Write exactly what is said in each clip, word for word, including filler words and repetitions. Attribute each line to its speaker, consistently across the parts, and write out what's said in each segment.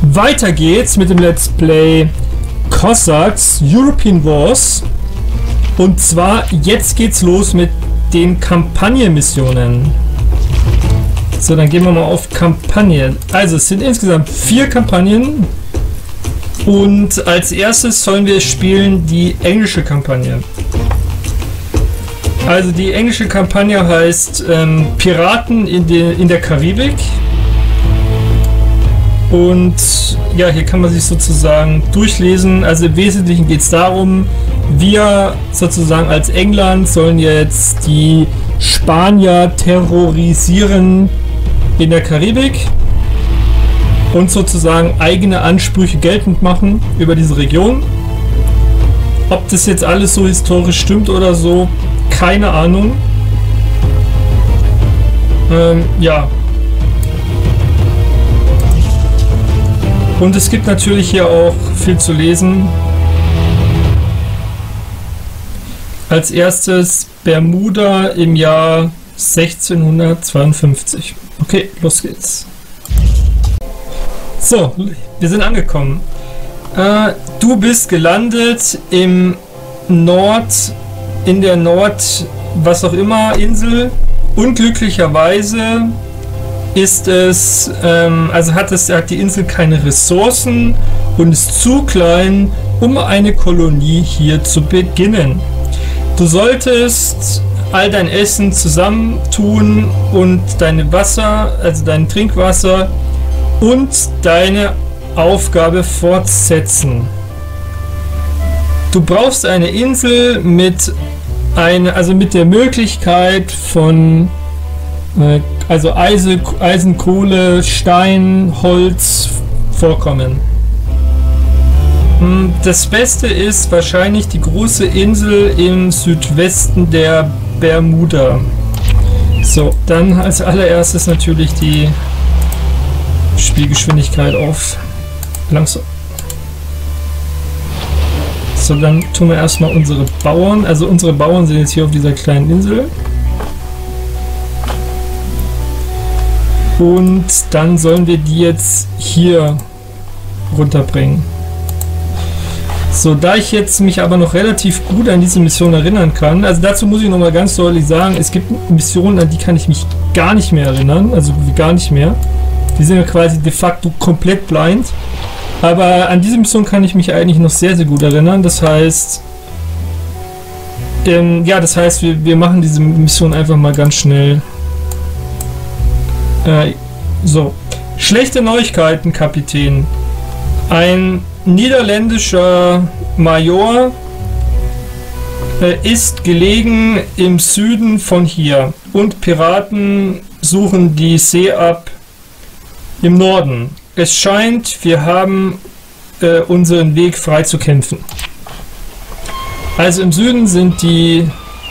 Speaker 1: Weiter geht's mit dem Let's Play Cossacks European Wars. Und zwar, jetzt geht's los mit den Kampagnenmissionen. So, dann gehen wir mal auf Kampagnen. Also, es sind insgesamt vier Kampagnen. Und als erstes sollen wir spielen die englische Kampagne. Also, die englische Kampagne heißt ähm, Piraten in, de, in der Karibik. Und ja, hier kann man sich sozusagen durchlesen. Also im Wesentlichen geht es darum, wir sozusagen als England sollen jetzt die Spanier terrorisieren in der Karibik und sozusagen eigene Ansprüche geltend machen über diese Region. Ob das jetzt alles so historisch stimmt oder so, keine Ahnung. Ähm, ja. Und es gibt natürlich hier auch viel zu lesen. Als erstes Bermuda im Jahr sechzehnhundertzweiundfünfzig. Okay, los geht's. So, wir sind angekommen. Äh, du bist gelandet im Nord, in der Nord, was auch immer, Insel. Unglücklicherweise ist es, ähm, also hat es, hat die Insel keine Ressourcen und ist zu klein, um eine Kolonie hier zu beginnen. Du solltest all dein Essen zusammentun und deine Wasser, also dein Trinkwasser und deine Aufgabe fortsetzen. Du brauchst eine Insel mit eine, also mit der Möglichkeit von äh, also Eisen, Eisen, Kohle, Stein, Holz vorkommen. Das Beste ist wahrscheinlich die große Insel im Südwesten der Bermuda. So, dann als allererstes natürlich die Spielgeschwindigkeit auf langsam. So, dann tun wir erstmal unsere Bauern. Also unsere Bauern sind jetzt hier auf dieser kleinen Insel. Und dann sollen wir die jetzt hier runterbringen. So, da ich jetzt mich aber noch relativ gut an diese Mission erinnern kann, also dazu muss ich noch mal ganz deutlich sagen, es gibt Missionen, an die kann ich mich gar nicht mehr erinnern, also gar nicht mehr. Die sind ja quasi de facto komplett blind. Aber an diese Mission kann ich mich eigentlich noch sehr, sehr gut erinnern. Das heißt, ähm, ja, das heißt, wir, wir machen diese Mission einfach mal ganz schnell. Äh, so. Schlechte Neuigkeiten, Kapitän. Ein niederländischer Major äh, ist gelegen im Süden von hier und Piraten suchen die See ab im Norden. Es scheint, wir haben äh, unseren Weg frei zu kämpfen. Also im Süden sind die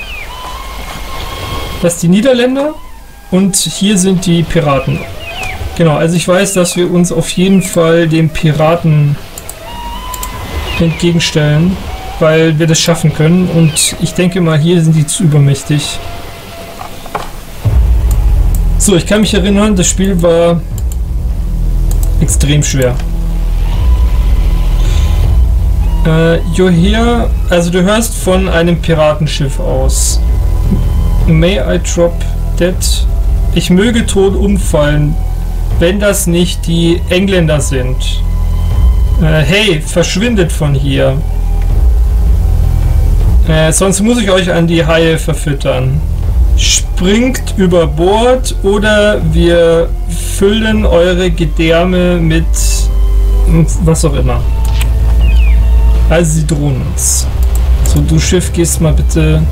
Speaker 1: das die Niederländer und hier sind die Piraten. Genau, also ich weiß, dass wir uns auf jeden Fall den Piraten entgegenstellen, weil wir das schaffen können und ich denke mal, hier sind die zu übermächtig. So, ich kann mich erinnern, das Spiel war extrem schwer. Äh, you're here, also du hörst von einem Piratenschiff aus. May I drop dead? Ich möge tot umfallen, wenn das nicht die Engländer sind. Äh, hey, verschwindet von hier. Äh, sonst muss ich euch an die Haie verfüttern. Springt über Bord oder wir füllen eure Gedärme mit was auch immer. Also sie drohen uns. So, du Schiff, gehst mal bitte.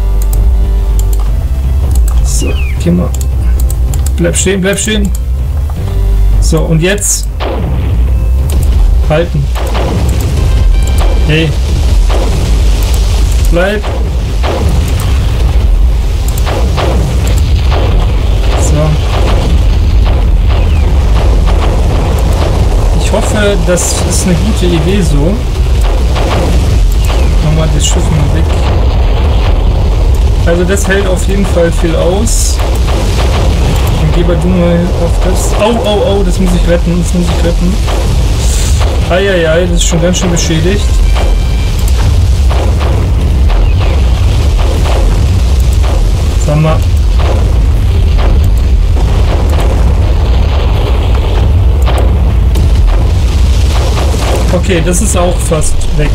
Speaker 1: So, geh mal. Bleib stehen, bleib stehen. So, und jetzt halten. Hey. Bleib. So. Ich hoffe, das ist eine gute Idee so. Machen wir das Schiff mal weg. Also das hält auf jeden Fall viel aus. Dann geh mal du mal auf das. Au, au, au, das muss ich retten, das muss ich retten. Eieiei, das ist schon ganz schön beschädigt. Sag mal. Okay, das ist auch fast weg.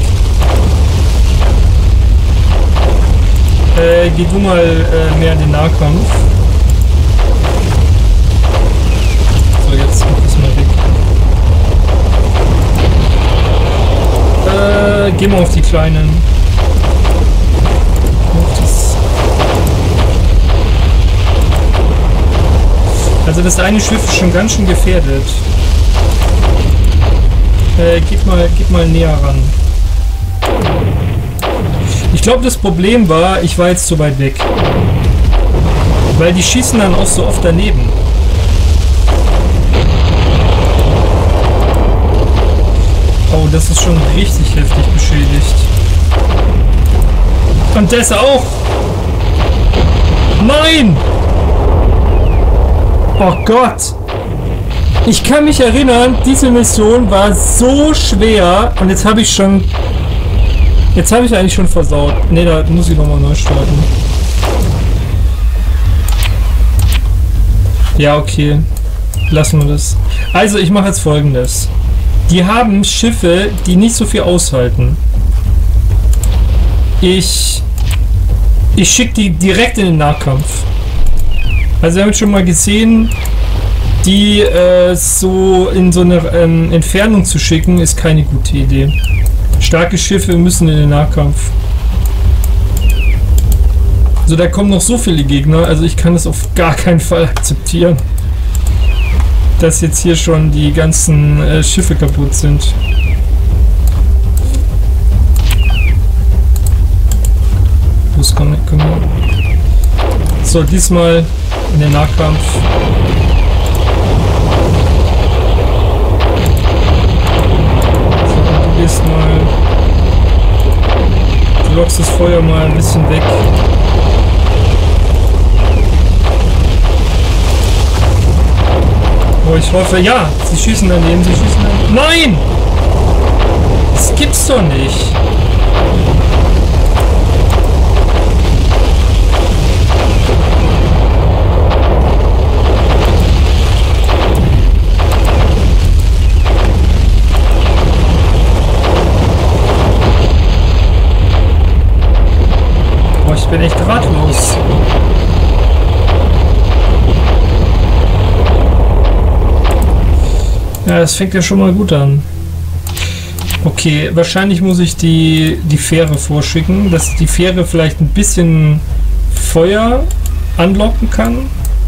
Speaker 1: Äh, geh du mal äh, mehr in den Nahkampf. So, jetzt geht das mal weg. Äh, geh mal auf die Kleinen. Auf das. Also das eine Schiff ist schon ganz schön gefährdet. Äh, gib mal, gib mal näher ran. Ich glaube, das Problem war, ich war jetzt zu weit weg. Weil die schießen dann auch so oft daneben. Oh, das ist schon richtig heftig beschädigt. Und das auch. Nein! Oh Gott! Ich kann mich erinnern, diese Mission war so schwer und jetzt habe ich schon... Jetzt habe ich eigentlich schon versaut. Ne, da muss ich nochmal neu starten. Ja, okay. Lassen wir das. Also, ich mache jetzt Folgendes. Die haben Schiffe, die nicht so viel aushalten. Ich... Ich schicke die direkt in den Nahkampf. Also, wir haben schon mal gesehen... Die äh, so in so eine ähm, Entfernung zu schicken, ist keine gute Idee. Starke Schiffe müssen in den Nahkampf. So, da kommen noch so viele Gegner, also ich kann das auf gar keinen Fall akzeptieren, dass jetzt hier schon die ganzen äh, Schiffe kaputt sind. Los, komm, komm. So, diesmal in den Nahkampf. Mal, du lockst das Feuer mal ein bisschen weg. Oh, ich hoffe, ja, sie schießen daneben, sie schießen daneben. Nein! Das gibt's doch nicht. Ich bin echt ratlos. Ja, das fängt ja schon mal gut an. Okay, wahrscheinlich muss ich die, die Fähre vorschicken, dass die Fähre vielleicht ein bisschen Feuer anlocken kann.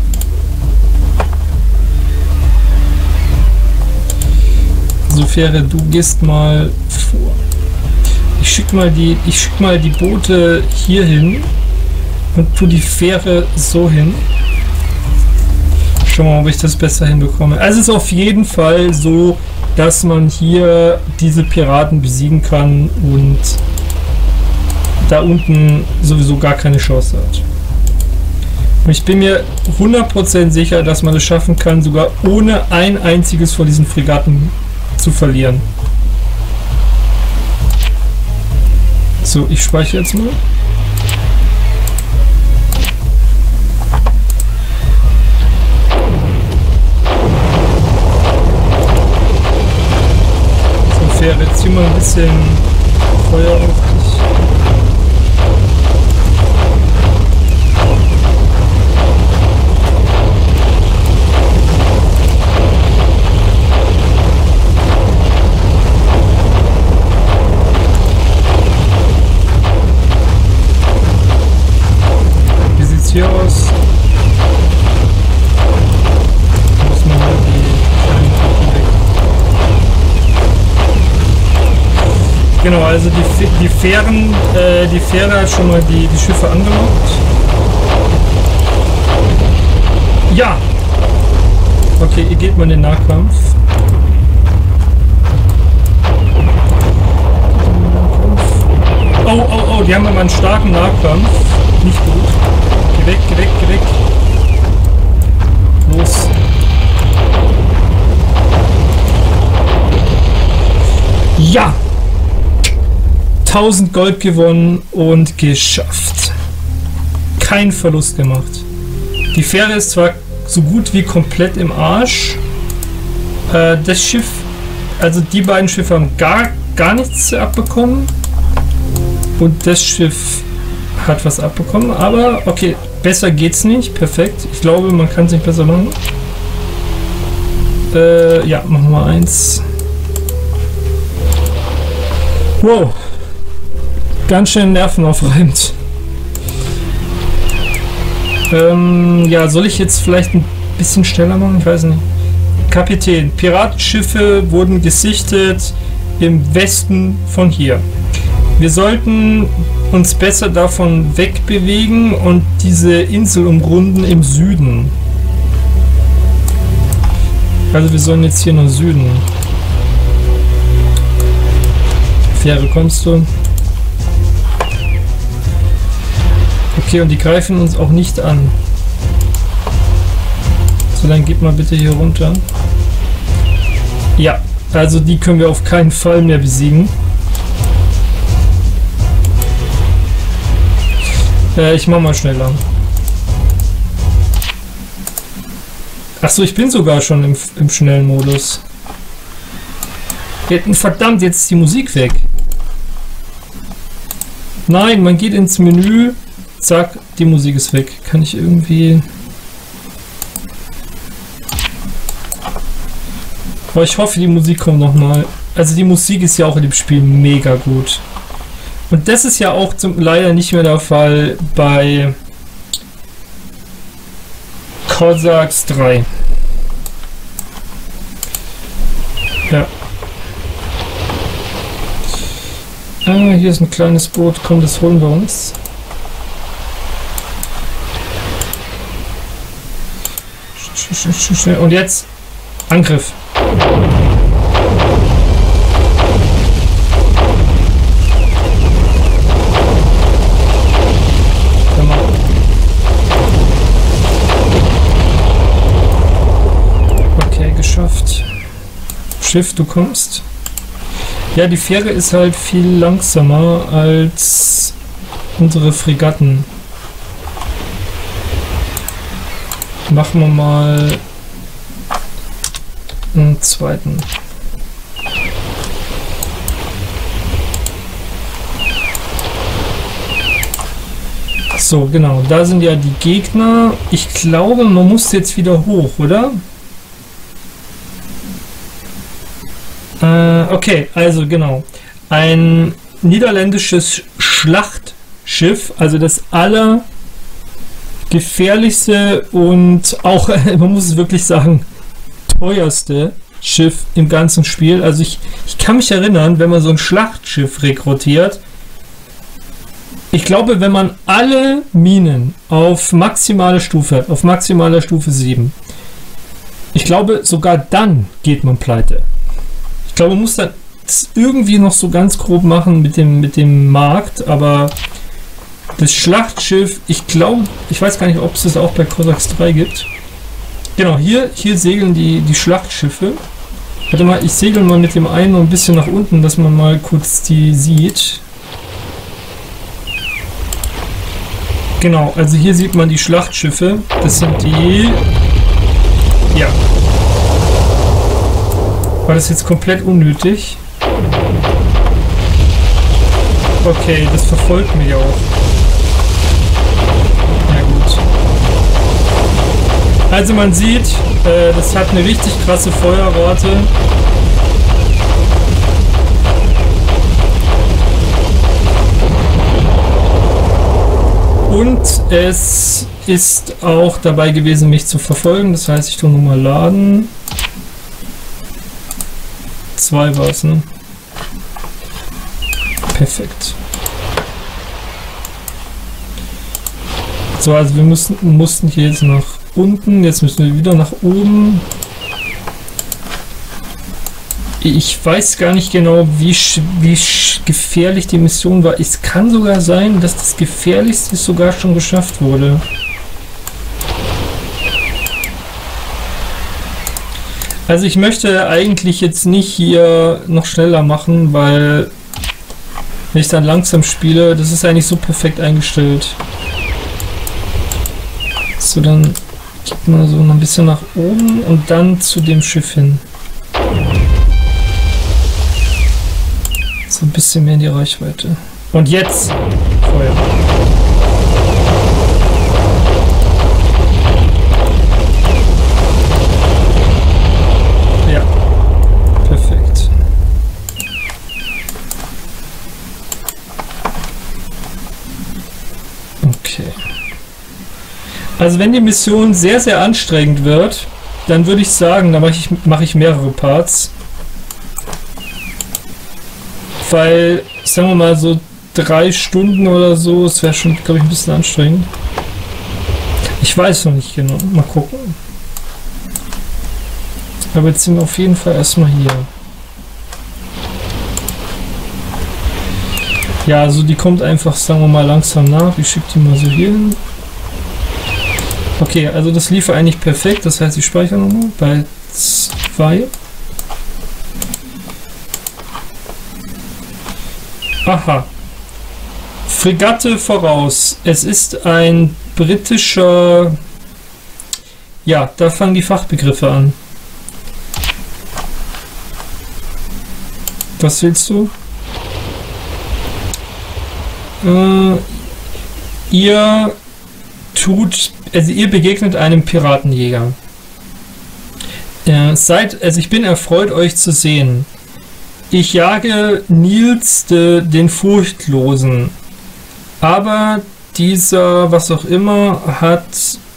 Speaker 1: So, Fähre, du gehst mal vor. Ich schick mal die, ich schick mal die Boote hier hin und tu die Fähre so hin. Schauen wir mal, ob ich das besser hinbekomme. Also es ist auf jeden Fall so, dass man hier diese Piraten besiegen kann und da unten sowieso gar keine Chance hat. Und ich bin mir hundert Prozent sicher, dass man es schaffen kann, sogar ohne ein einziges von diesen Fregatten zu verlieren. So, ich speichere jetzt mal. So, Fähre, jetzt zieh mal ein bisschen Feuer auf dich. Hier aus. Da muss man halt die kleinen Truppen weg. Genau, also die, die Fähren, äh, die Fähre hat schon mal die, die Schiffe angelockt. Ja! Okay, ihr geht mal in den Nahkampf. Oh, oh, oh, die haben aber einen starken Nahkampf. Nicht gut. Geh weg, geh weg, geh weg. Los. Ja! tausend Gold gewonnen und geschafft. Kein Verlust gemacht. Die Fähre ist zwar so gut wie komplett im Arsch. Äh, das Schiff, also die beiden Schiffe haben gar, gar nichts abbekommen. Und das Schiff hat was abbekommen. Aber okay, besser geht's nicht. Perfekt. Ich glaube, man kann es nicht besser machen. Äh, ja, machen wir eins. Wow. Ganz schön nervenaufreibend. Ähm, ja, soll ich jetzt vielleicht ein bisschen schneller machen? Ich weiß nicht. Kapitän, Piratenschiffe wurden gesichtet im Westen von hier. Wir sollten uns besser davon wegbewegen und diese Insel umrunden im Süden. Also wir sollen jetzt hier nach Süden. Fähre, kommst du? Okay, und die greifen uns auch nicht an. So, dann geht mal bitte hier runter. Ja, also die können wir auf keinen Fall mehr besiegen. Äh, ich mach mal schneller. Achso, ich bin sogar schon im, im schnellen Modus. Verdammt, jetzt ist die Musik weg. Nein, man geht ins Menü. Zack, die Musik ist weg. Kann ich irgendwie... Aber ich hoffe, die Musik kommt nochmal. Also die Musik ist ja auch in dem Spiel mega gut. Und das ist ja auch zum, leider nicht mehr der Fall bei Cossacks drei. Ja. Ah, hier ist ein kleines Boot. Komm, das holen wir uns. Und jetzt Angriff. Okay, geschafft. Schiff, du kommst. Ja, die Fähre ist halt viel langsamer als unsere Fregatten. Machen wir mal einen zweiten. So, genau, da sind ja die Gegner. Ich glaube, man muss jetzt wieder hoch, oder? Äh, okay, also genau. Ein niederländisches Schlachtschiff, also das aller gefährlichste und auch, man muss es wirklich sagen, teuerste Schiff im ganzen Spiel. Also ich, ich kann mich erinnern, wenn man so ein Schlachtschiff rekrutiert, ich glaube, wenn man alle Minen auf maximale Stufe, auf maximaler Stufe sieben, ich glaube, sogar dann geht man pleite. Ich glaube, man muss dann irgendwie noch so ganz grob machen mit dem, mit dem Markt, aber das Schlachtschiff, ich glaube, ich weiß gar nicht, ob es das auch bei Cossacks drei gibt. Genau, hier, hier segeln die, die Schlachtschiffe. Warte mal, ich segel mal mit dem einen noch ein bisschen nach unten, dass man mal kurz die sieht. Genau, also hier sieht man die Schlachtschiffe. Das sind die... Ja. War das jetzt komplett unnötig? Okay, das verfolgt mich auch. Na gut. Also man sieht, äh, das hat eine richtig krasse Feuerrate. Und es ist auch dabei gewesen, mich zu verfolgen. Das heißt, ich tue nochmal laden. Zwei war es, ne? Perfekt. So, also wir mussten, mussten hier jetzt nach unten. Jetzt müssen wir wieder nach oben. Ich weiß gar nicht genau, wie, wie gefährlich die Mission war. Es kann sogar sein, dass das Gefährlichste sogar schon geschafft wurde. Also ich möchte eigentlich jetzt nicht hier noch schneller machen, weil wenn ich dann langsam spiele, das ist eigentlich so perfekt eingestellt. So, dann geht man so noch ein bisschen nach oben und dann zu dem Schiff hin. So ein bisschen mehr in die Reichweite. Und jetzt Feuer. Ja, perfekt. Okay. Also wenn die Mission sehr, sehr anstrengend wird, dann würde ich sagen, da mache ich, mache ich mehrere Parts. Weil, sagen wir mal, so drei Stunden oder so, das wäre schon, glaube ich, ein bisschen anstrengend. Ich weiß noch nicht genau. Mal gucken. Aber jetzt sind wir auf jeden Fall erstmal hier. Ja, also die kommt einfach, sagen wir mal, langsam nach. Ich schicke die mal so hier hin. Okay, also das lief eigentlich perfekt. Das heißt, ich speichere nochmal bei zwei. Aha. Fregatte voraus. Es ist ein britischer... Ja, da fangen die Fachbegriffe an. Was willst du? Äh, ihr tut... Also ihr begegnet einem Piratenjäger. Äh, seid, also ich bin erfreut, euch zu sehen. Ich jage Nils de, den Furchtlosen, aber dieser, was auch immer, hat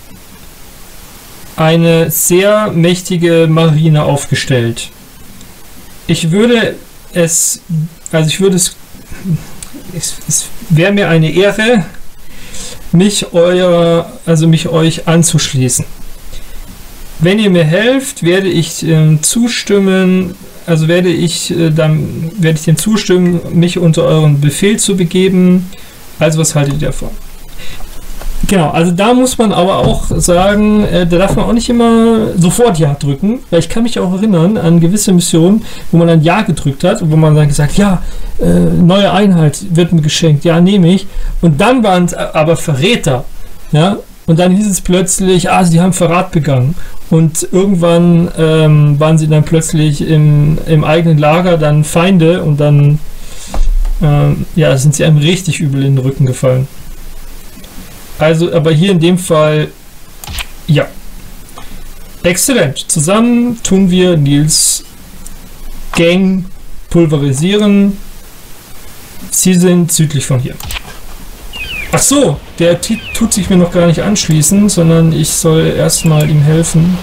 Speaker 1: eine sehr mächtige Marine aufgestellt. Ich würde es, also ich würde es, es, es wäre mir eine Ehre, mich euer, also mich euch anzuschließen. Wenn ihr mir helft, werde ich äh, zustimmen. Also werde ich äh, dann werde ich dem zustimmen, mich unter euren Befehl zu begeben. Also was haltet ihr davon? Genau, also da muss man aber auch sagen, äh, da darf man auch nicht immer sofort Ja drücken, weil ich kann mich auch erinnern an gewisse Missionen, wo man dann Ja gedrückt hat und wo man dann gesagt, ja, äh, neue Einheit wird mir geschenkt, ja, nehme ich. Und dann waren es aber Verräter, ja, und dann hieß es plötzlich, ah, sie haben Verrat begangen. Und irgendwann ähm, waren sie dann plötzlich im, im eigenen Lager dann Feinde und dann ähm, ja, sind sie einem richtig übel in den Rücken gefallen. Also, aber hier in dem Fall, ja. Exzellent. Zusammen tun wir Nils Gang pulverisieren. Sie sind südlich von hier. Ach so, der tut sich mir noch gar nicht anschließen, sondern ich soll erstmal ihm helfen.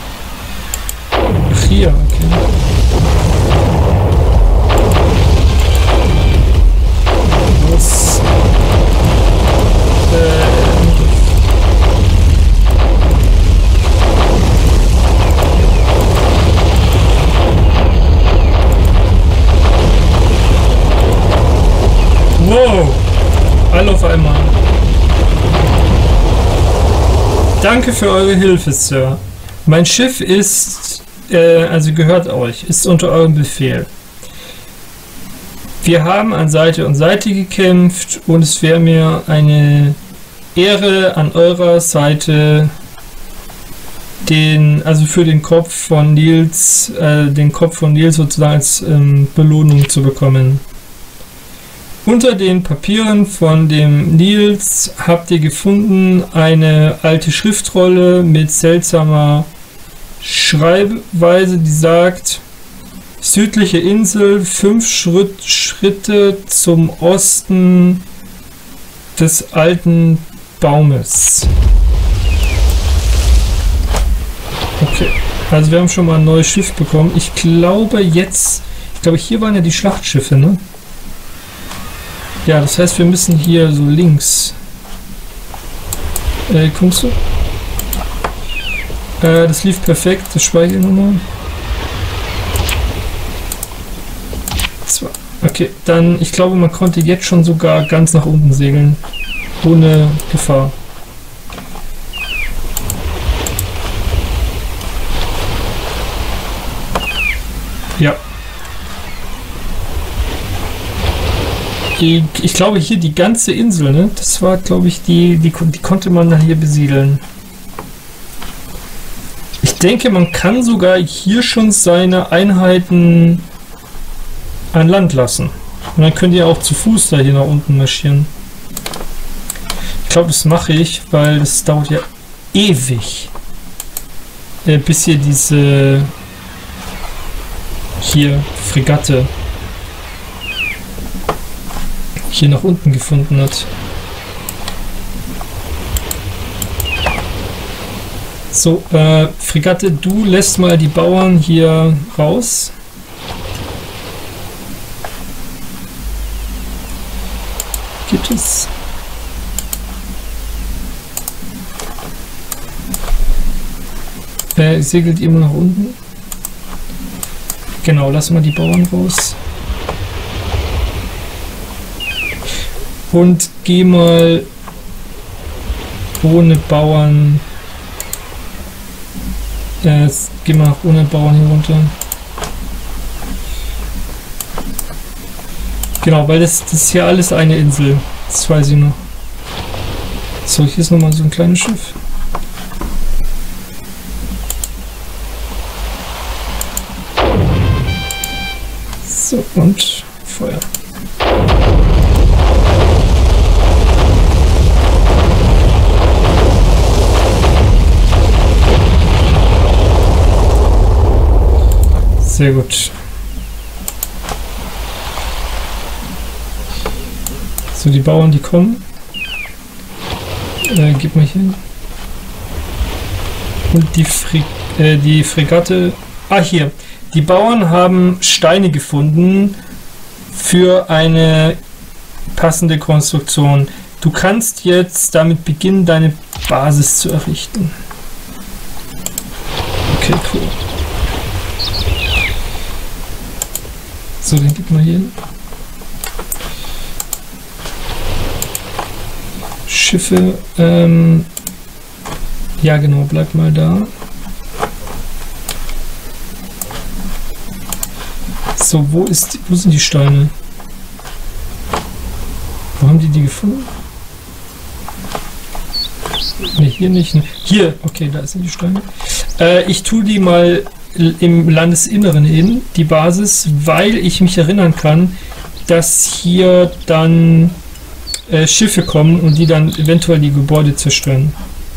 Speaker 1: Ach, hier, okay. Los. Äh, wow! Alle auf einmal. Danke für eure Hilfe, Sir. Mein Schiff ist, äh, also gehört euch, ist unter eurem Befehl. Wir haben an Seite und Seite gekämpft und es wäre mir eine Ehre, an eurer Seite den, also für den Kopf von Nils, äh, den Kopf von Nils sozusagen als ähm, Belohnung zu bekommen. Unter den Papieren von dem Nils habt ihr gefunden eine alte Schriftrolle mit seltsamer Schreibweise, die sagt: südliche Insel, fünf Schritt, Schritte zum Osten des alten Baumes. Okay, also wir haben schon mal ein neues Schiff bekommen. Ich glaube jetzt, ich glaube hier waren ja die Schlachtschiffe, ne? Ja, das heißt, wir müssen hier so links. Äh, kommst du? Äh, das lief perfekt, das speichere ich nochmal. Zwei. Okay, dann, ich glaube, man konnte jetzt schon sogar ganz nach unten segeln. Ohne Gefahr. Ja. Ich, ich glaube hier die ganze Insel, ne? Das war, glaube ich, die, die, die konnte man da hier besiedeln. Ich denke, man kann sogar hier schon seine Einheiten an Land lassen. Und dann könnt ihr auch zu Fuß da hier nach unten marschieren. Ich glaube, das mache ich, weil das dauert ja ewig. Äh, bis hier diese hier Fregatte hier nach unten gefunden hat. So, äh, Fregatte, du lässt mal die Bauern hier raus. Gibt es? Äh, segelt immer nach unten. Genau, lass mal die Bauern raus. Und geh mal ohne Bauern. Äh, geh mal ohne Bauern hier runter. Genau, weil das, das ist hier alles eine Insel. Das weiß ich noch. So, hier ist nochmal so ein kleines Schiff. So, und Feuer. Sehr gut. So, die Bauern, die kommen. Äh, gib mal hin. Und die, Fre äh, die Fregatte. Ah, hier. Die Bauern haben Steine gefunden für eine passende Konstruktion. Du kannst jetzt damit beginnen, deine Basis zu errichten. Okay, cool. So, den gib mal hier hin. Schiffe, ähm, ja genau, bleib mal da. So, wo ist, wo sind die Steine? Wo haben die die gefunden? Ne, hier nicht. Ne. Hier, okay, da sind die Steine. Äh, ich tue die mal im Landesinneren hin, die Basis, weil ich mich erinnern kann, dass hier dann äh, Schiffe kommen und die dann eventuell die Gebäude zerstören.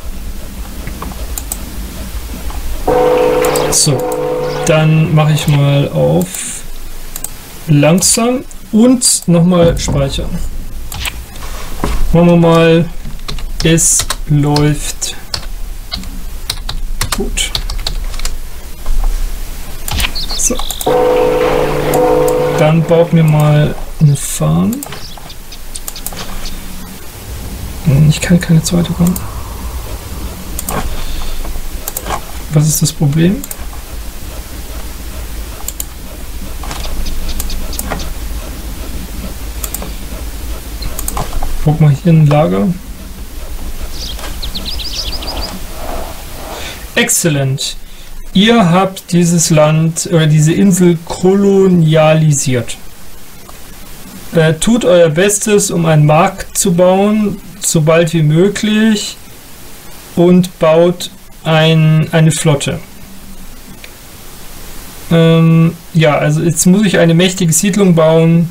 Speaker 1: So, dann mache ich mal auf langsam und nochmal speichern. Machen wir mal, es läuft gut. So. Dann baut mir mal eine Farm. Ich kann keine zweite bauen. Was ist das Problem? Guck mal hier ein Lager. Exzellent. Ihr habt dieses Land oder diese Insel kolonialisiert. Äh, tut euer Bestes, um einen Markt zu bauen, so bald wie möglich, und baut ein, eine Flotte. Ähm, ja, also jetzt muss ich eine mächtige Siedlung bauen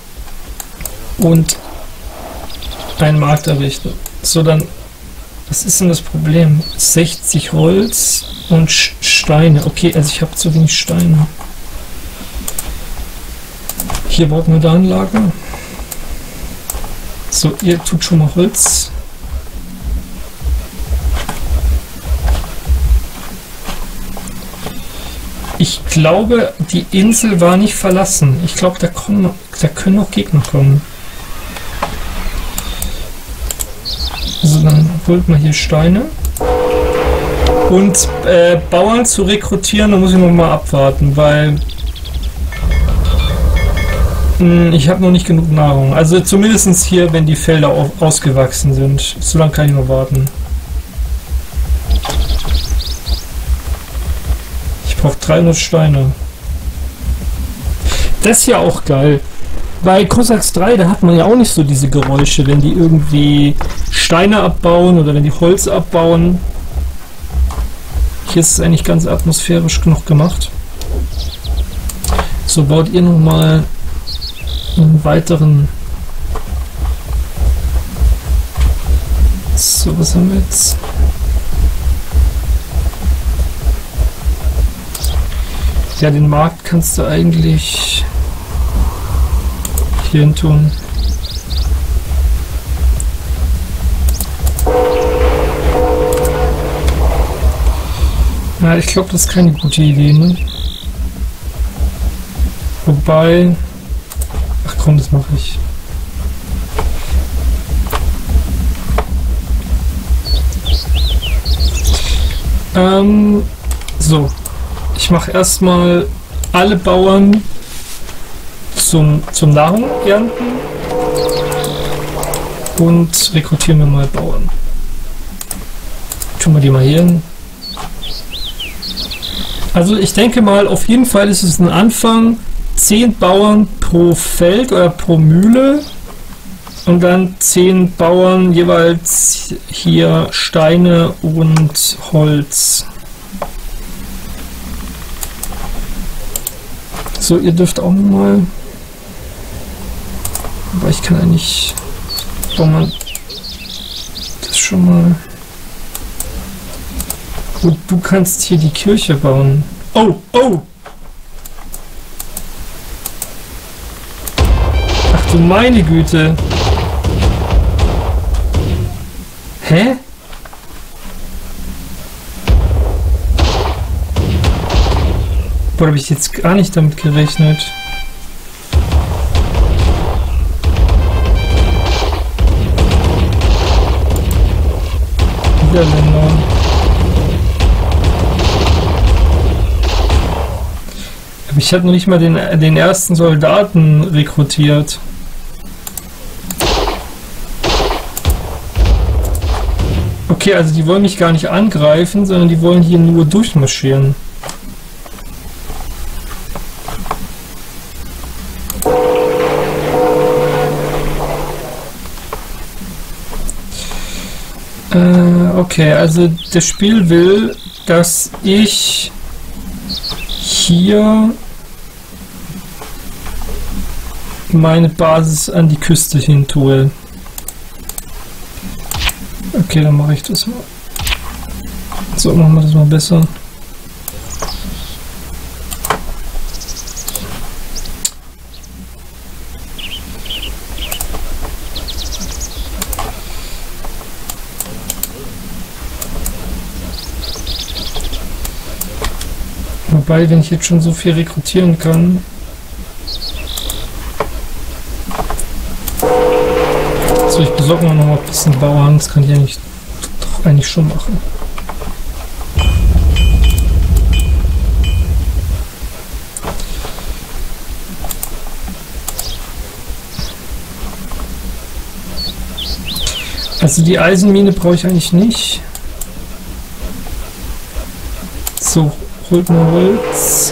Speaker 1: und einen Markt errichten. So, dann, was ist denn das Problem? sechzig Holz und Steine. Okay, also ich habe zu wenig Steine. Hier baut man da ein Lager. So, ihr tut schon mal Holz. Ich glaube, die Insel war nicht verlassen. Ich glaube, da kommen, da können noch Gegner kommen. Also dann holt man hier Steine. Und äh, Bauern zu rekrutieren, da muss ich noch mal abwarten, weil mh, ich habe noch nicht genug Nahrung. Also zumindest hier, wenn die Felder auf, ausgewachsen sind. So lange kann ich noch warten. Ich brauche dreihundert Steine. Das ist ja auch geil. Bei Cossacks drei, da hat man ja auch nicht so diese Geräusche, wenn die irgendwie Steine abbauen oder wenn die Holz abbauen. Hier ist es eigentlich ganz atmosphärisch genug gemacht. So, baut ihr nun mal einen weiteren... So, was haben wir jetzt? Ja, den Markt kannst du eigentlich hier hin tun. Ja, ich glaube, das ist keine gute Idee, ne? Wobei... Ach komm, das mache ich. Ähm, so. Ich mache erstmal alle Bauern zum, zum Nahrung ernten und rekrutieren wir mal Bauern. Tun wir die mal hier hin. Also ich denke mal, auf jeden Fall ist es ein Anfang, zehn Bauern pro Feld oder pro Mühle und dann zehn Bauern jeweils hier Steine und Holz. So, ihr dürft auch mal, aber ich kann eigentlich, bauen wir das schon mal. Gut, du kannst hier die Kirche bauen. Oh, oh! Ach du meine Güte! Hä? Boah, habe ich jetzt gar nicht damit gerechnet. Niederländer. Aber ich habe noch nicht mal den, den ersten Soldaten rekrutiert. Okay, also die wollen mich gar nicht angreifen, sondern die wollen hier nur durchmarschieren. Okay, also das Spiel will, dass ich hier meine Basis an die Küste hin tue. Okay, dann mache ich das mal. So, machen wir das mal besser. Wobei, wenn ich jetzt schon so viel rekrutieren kann. So, ich besorge mir noch mal ein bisschen Bauern, das kann ich eigentlich, doch eigentlich schon machen. Also die Eisenmine brauche ich eigentlich nicht. So. Holt mal Holz.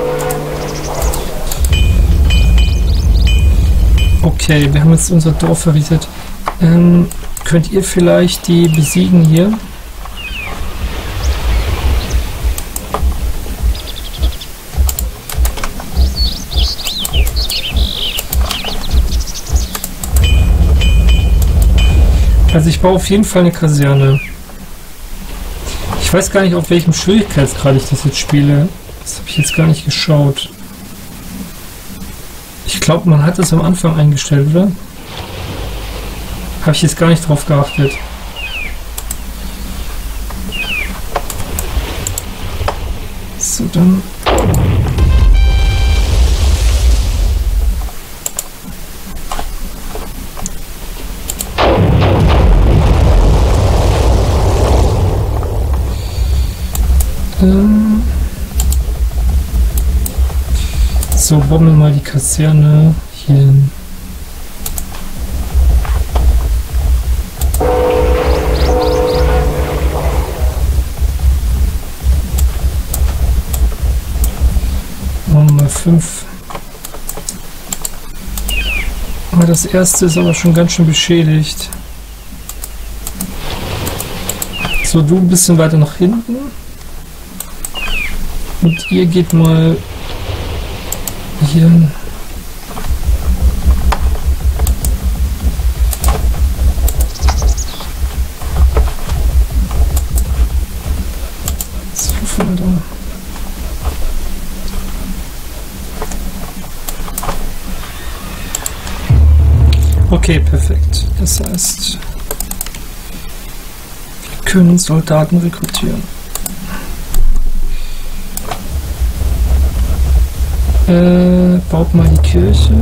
Speaker 1: Okay, wir haben jetzt unser Dorf verriegelt. Ähm, könnt ihr vielleicht die besiegen hier? Also ich baue auf jeden Fall eine Kaserne. Ich weiß gar nicht, auf welchem Schwierigkeitsgrad ich das jetzt spiele. Das habe ich jetzt gar nicht geschaut. Ich glaube, man hat es am Anfang eingestellt, oder? Habe ich jetzt gar nicht drauf geachtet. So, dann... So, bauen wir mal die Kaserne hier hin. Machen wir mal fünf Das erste ist aber schon ganz schön beschädigt. So, du ein bisschen weiter nach hinten. Und ihr geht mal hier hin. So, von da. Okay, perfekt. Das heißt, wir können Soldaten rekrutieren. Äh, baut mal die Kirche.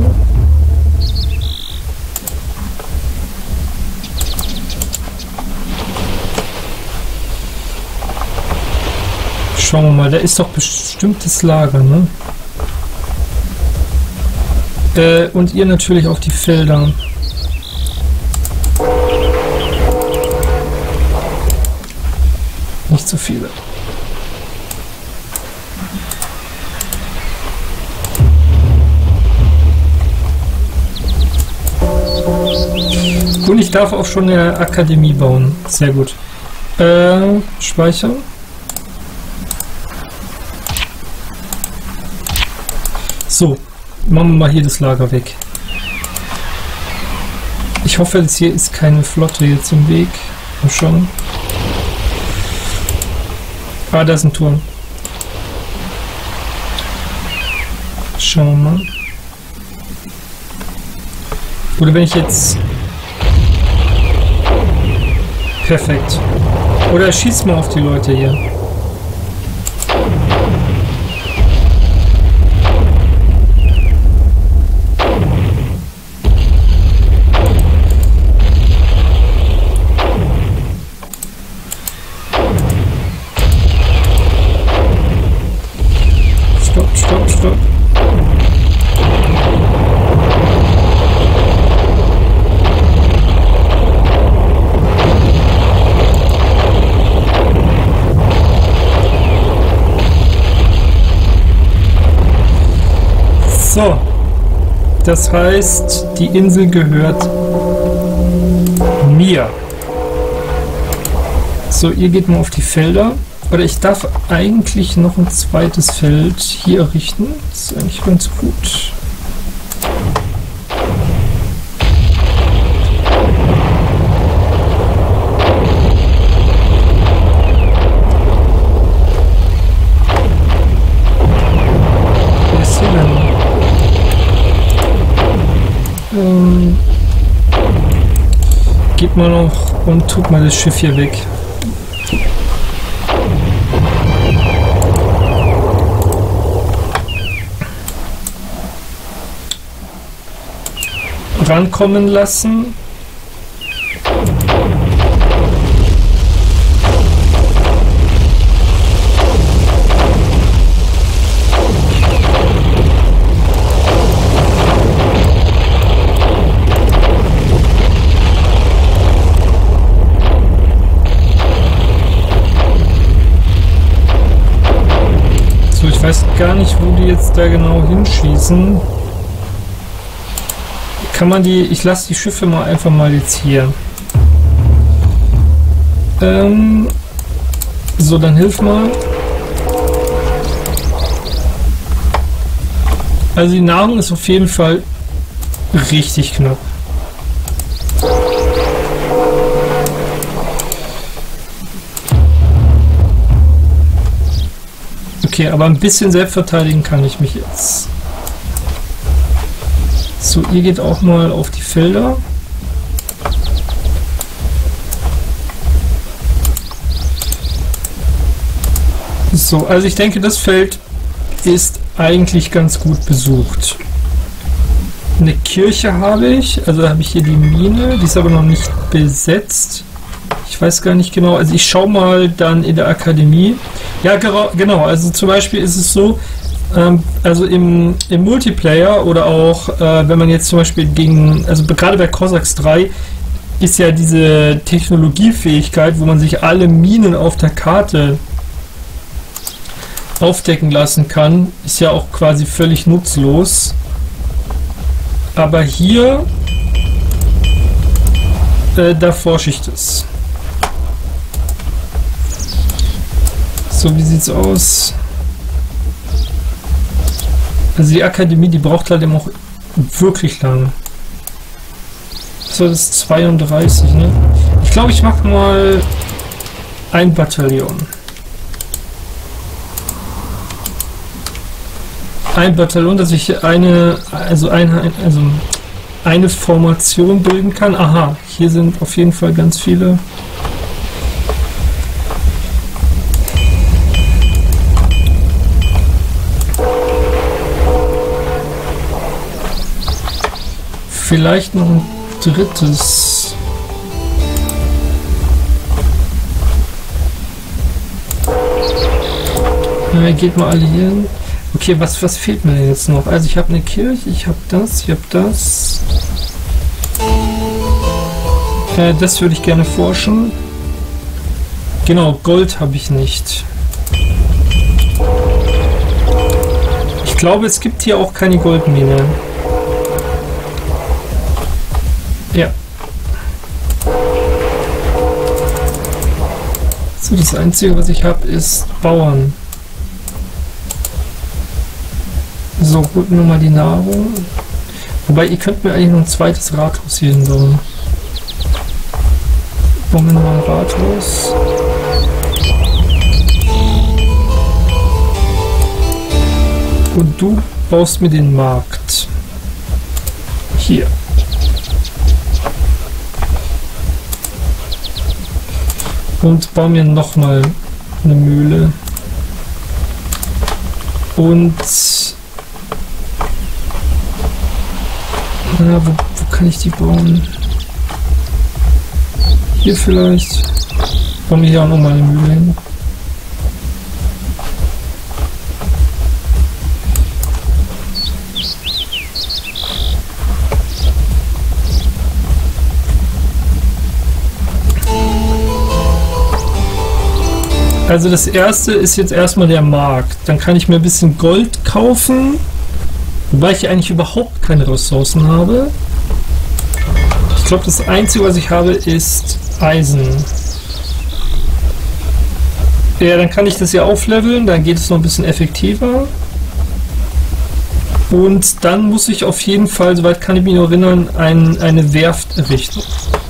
Speaker 1: Schauen wir mal, da ist doch bestimmtes Lager, ne? Äh, und ihr natürlich auf die Felder. Nicht so viele. Und ich darf auch schon eine Akademie bauen. Sehr gut. Äh, speichern. So, machen wir mal hier das Lager weg. Ich hoffe, jetzt hier ist keine Flotte jetzt im Weg. Mal schauen. Ah, da ist ein Turm. Schauen wir mal. Oder wenn ich jetzt... Perfekt. Oder schießt mal auf die Leute hier. Stopp, stopp, stopp. So, das heißt, die Insel gehört mir. So, ihr geht mal auf die Felder. Oder ich darf eigentlich noch ein zweites Feld hier errichten. Das ist eigentlich ganz gut. Wer ist hier denn? Ähm, geht mal noch und tut mal das Schiff hier weg. Rankommen lassen. So, ich weiß gar nicht, wo die jetzt da genau hinschießen. Kann man die... Ich lasse die Schiffe mal einfach mal jetzt hier. Ähm, so, dann hilf mal. Also die Nahrung ist auf jeden Fall richtig knapp. Okay, aber ein bisschen selbst verteidigen kann ich mich jetzt. So, ihr geht auch mal auf die Felder. So, also ich denke, das Feld ist eigentlich ganz gut besucht. Eine Kirche habe ich, also habe ich hier die Mine, die ist aber noch nicht besetzt. Ich weiß gar nicht genau, also ich schaue mal dann in der Akademie. Ja, genau, also zum Beispiel ist es so, ähm, also im, im Multiplayer oder auch, äh, wenn man jetzt zum Beispiel gegen, also gerade bei Cossacks drei ist ja diese Technologiefähigkeit, wo man sich alle Minen auf der Karte aufdecken lassen kann, ist ja auch quasi völlig nutzlos. Aber hier Äh, da forsche ich das. So, wie sieht's aus? Also die Akademie, die braucht halt eben auch wirklich lang. So, das ist zweiunddreißig, ne? Ich glaube, ich mache mal ein Bataillon. Ein Bataillon, dass ich eine, also eine, also eine Formation bilden kann. Aha, hier sind auf jeden Fall ganz viele. Vielleicht noch ein drittes. Ja, geht mal alle hier hin. Okay, was, was fehlt mir denn jetzt noch? Also ich habe eine Kirche, ich habe das, ich habe das. Äh, das würde ich gerne forschen. Genau, Gold habe ich nicht. Ich glaube, es gibt hier auch keine Goldmine. Ja. So, das Einzige, was ich habe, ist Bauern. So, holt mir mal die Nahrung. Wobei, ihr könnt mir eigentlich noch ein zweites Rathaus hier hinbauen. Bauen wir nochmal ein Rathaus. Und du baust mir den Markt. Hier. Und baue mir nochmal eine Mühle. Und na, wo, wo kann ich die bauen? Hier vielleicht. Bauen wir hier auch nochmal eine Mühle hin. Also das erste ist jetzt erstmal der Markt. Dann kann ich mir ein bisschen Gold kaufen, wobei ich eigentlich überhaupt keine Ressourcen habe. Ich glaube, das Einzige, was ich habe, ist Eisen. Ja, dann kann ich das ja aufleveln, dann geht es noch ein bisschen effektiver. Und dann muss ich auf jeden Fall, soweit kann ich mich noch erinnern, ein, eine Werft errichten.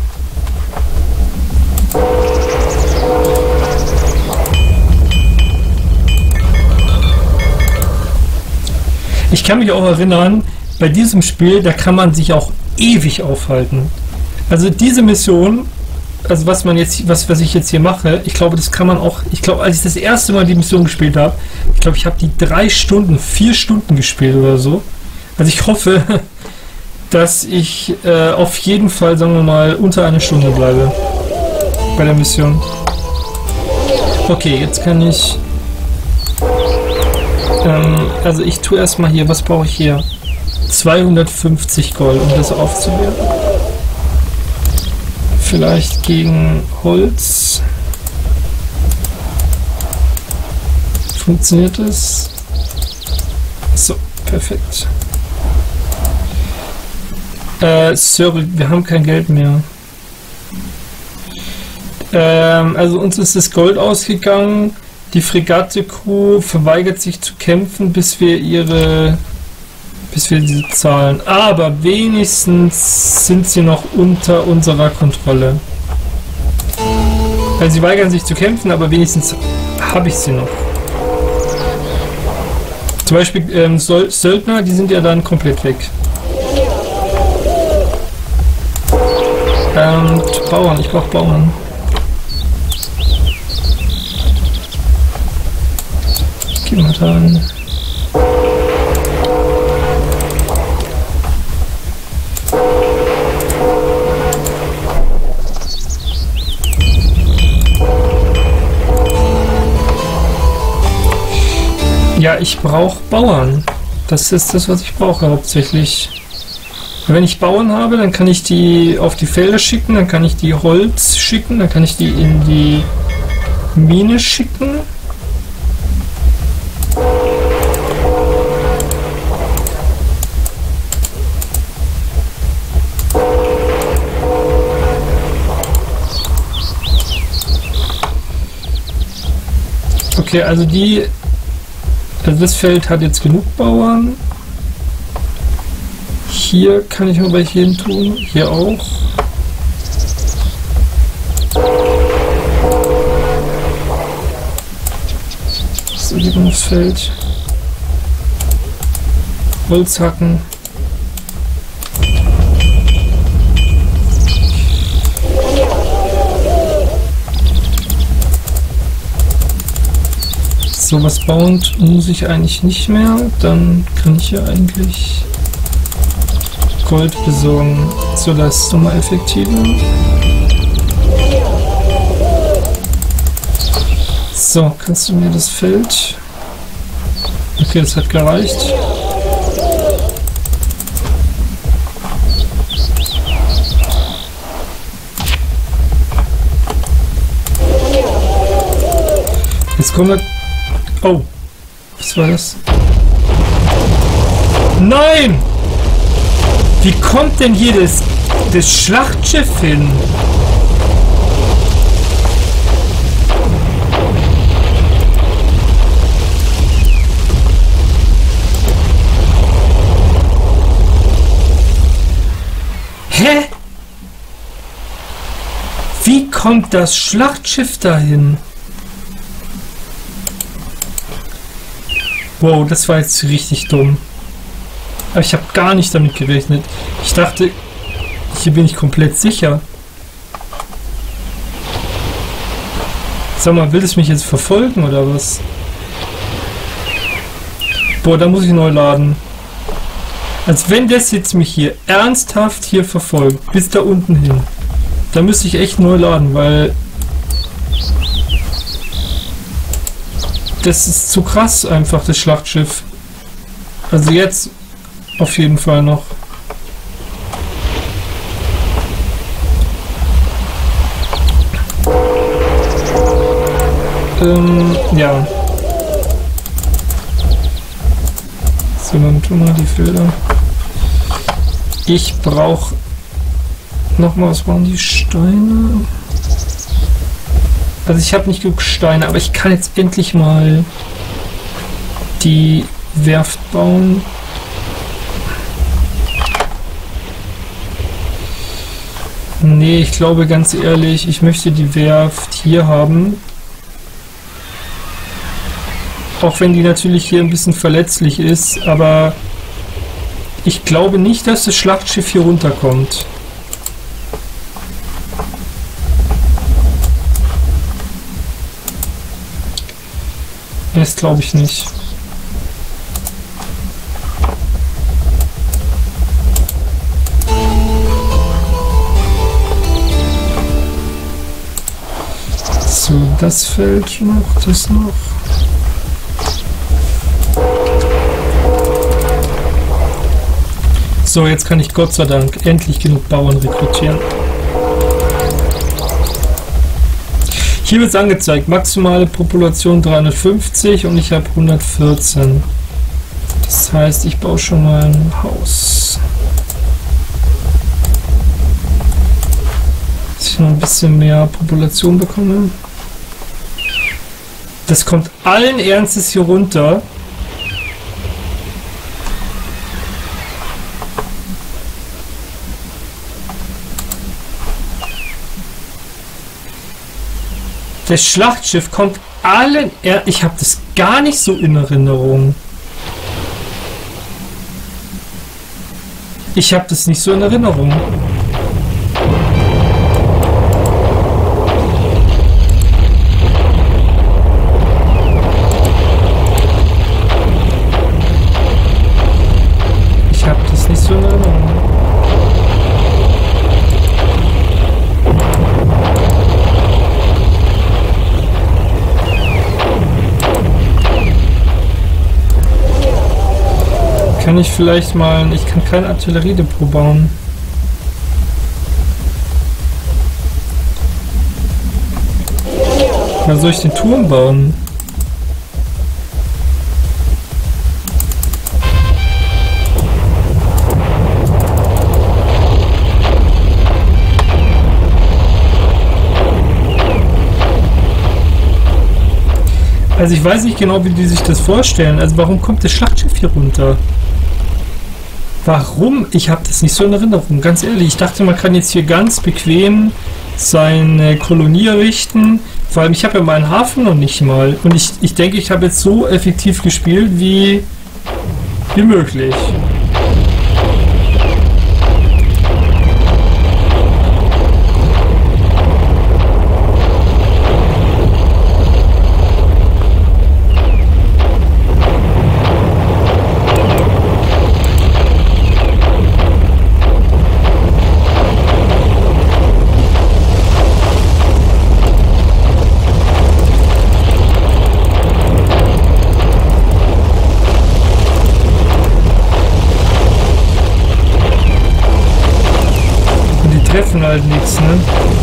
Speaker 1: Ich kann mich auch erinnern, bei diesem Spiel, da kann man sich auch ewig aufhalten. Also diese Mission, also was man jetzt, was, was ich jetzt hier mache, ich glaube, das kann man auch, ich glaube, als ich das erste Mal die Mission gespielt habe, ich glaube, ich habe die drei Stunden, vier Stunden gespielt oder so. Also ich hoffe, dass ich äh, auf jeden Fall, sagen wir mal, unter einer Stunde bleibe bei der Mission. Okay, jetzt kann ich... Also ich tue erstmal hier, was brauche ich hier? zweihundertfünfzig Gold, um das aufzuwerten. Vielleicht gegen Holz. Funktioniert das? So, perfekt. Äh, sorry, wir haben kein Geld mehr. Ähm, also uns ist das Gold ausgegangen. Die Fregatte-Crew verweigert sich zu kämpfen, bis wir ihre, bis wir diese zahlen. Aber wenigstens sind sie noch unter unserer Kontrolle. Also sie weigern sich zu kämpfen, aber wenigstens habe ich sie noch. Zum Beispiel ähm, Söldner, die sind ja dann komplett weg. Ähm, Bauern, ich brauche Bauern. Geh mal da an. Ja, ich brauche Bauern. Das ist das, was ich brauche hauptsächlich. Wenn ich Bauern habe, dann kann ich die auf die Felder schicken, dann kann ich die Holz schicken, dann kann ich die in die Mine schicken. Okay, also die... Also das Feld hat jetzt genug Bauern. Hier kann ich mal welche hin tun. Hier auch. So, die gehen aufs Feld. Holz hacken. So, was bauen muss ich eigentlich nicht mehr. Dann kann ich ja eigentlich Gold besorgen. So, das ist nochmal effektiver. So, kannst du mir das Feld... Okay, das hat gereicht. Jetzt kommen wir... Oh, was war das? Nein! Wie kommt denn hier das, das Schlachtschiff hin? Hä? Wie kommt das Schlachtschiff dahin? Wow, das war jetzt richtig dumm. Aber ich habe gar nicht damit gerechnet. Ich dachte, hier bin ich komplett sicher. Sag mal, will es mich jetzt verfolgen oder was? Boah, da muss ich neu laden. Als wenn das jetzt mich hier ernsthaft hier verfolgt, bis da unten hin. Da müsste ich echt neu laden, weil... Das ist zu krass einfach, das Schlachtschiff. Also jetzt auf jeden Fall noch. Ähm, ja. So, dann tun wir die Felder. Ich brauche nochmal, was waren die Steine? Also ich habe nicht genug Steine, aber ich kann jetzt endlich mal die Werft bauen. Nee, ich glaube ganz ehrlich, ich möchte die Werft hier haben. Auch wenn die natürlich hier ein bisschen verletzlich ist, aber ich glaube nicht, dass das Schlachtschiff hier runterkommt. Das glaube ich nicht. So, das Feld noch, das noch. So, jetzt kann ich Gott sei Dank endlich genug Bauern rekrutieren. Hier wird es angezeigt, maximale Population dreihundertfünfzig und ich habe hundertvierzehn. Das heißt, ich baue schon mal ein Haus. Dass ich noch ein bisschen mehr Population bekomme. Das kommt allen Ernstes hier runter. Das Schlachtschiff kommt allen... Er ich habe das gar nicht so in Erinnerung. Ich habe das nicht so in Erinnerung. Ich habe das nicht so in Erinnerung. Kann ich vielleicht mal... Ich kann kein Artilleriedepot bauen. Wann soll ich den Turm bauen? Also ich weiß nicht genau, wie die sich das vorstellen. Also warum kommt das Schlachtschiff hier runter? Warum? Ich habe das nicht so in Erinnerung, ganz ehrlich. Ich dachte, man kann jetzt hier ganz bequem seine Kolonie errichten. Vor allem, ich habe ja meinen Hafen noch nicht mal. Und ich, ich denke, ich habe jetzt so effektiv gespielt, wie, wie möglich. Treffen halt nichts, ne?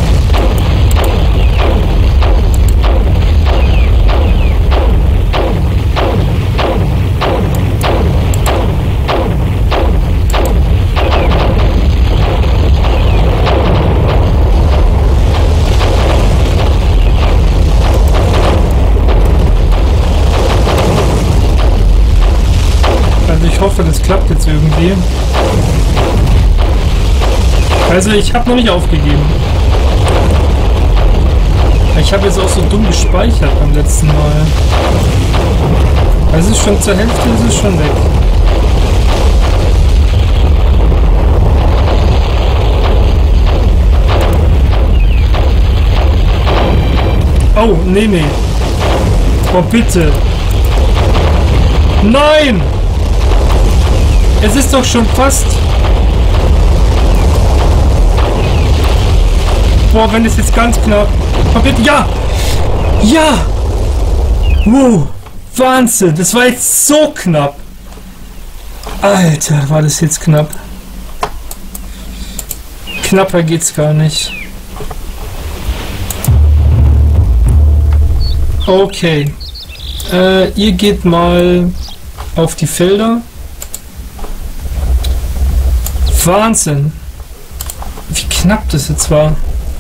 Speaker 1: Also ich hoffe, das klappt jetzt irgendwie. Also ich habe noch nicht aufgegeben. Ich habe jetzt auch so dumm gespeichert beim letzten Mal. Also es ist schon zur Hälfte, ist es schon weg. Oh, nee, nee. Oh, bitte. Nein! Es ist doch schon fast... Boah, wenn es jetzt ganz knapp... Oh, bitte, ja! Ja! Wow! Wahnsinn! Das war jetzt so knapp! Alter, war das jetzt knapp. Knapper geht's gar nicht. Okay. Äh, ihr geht mal auf die Felder. Wahnsinn! Wie knapp das jetzt war.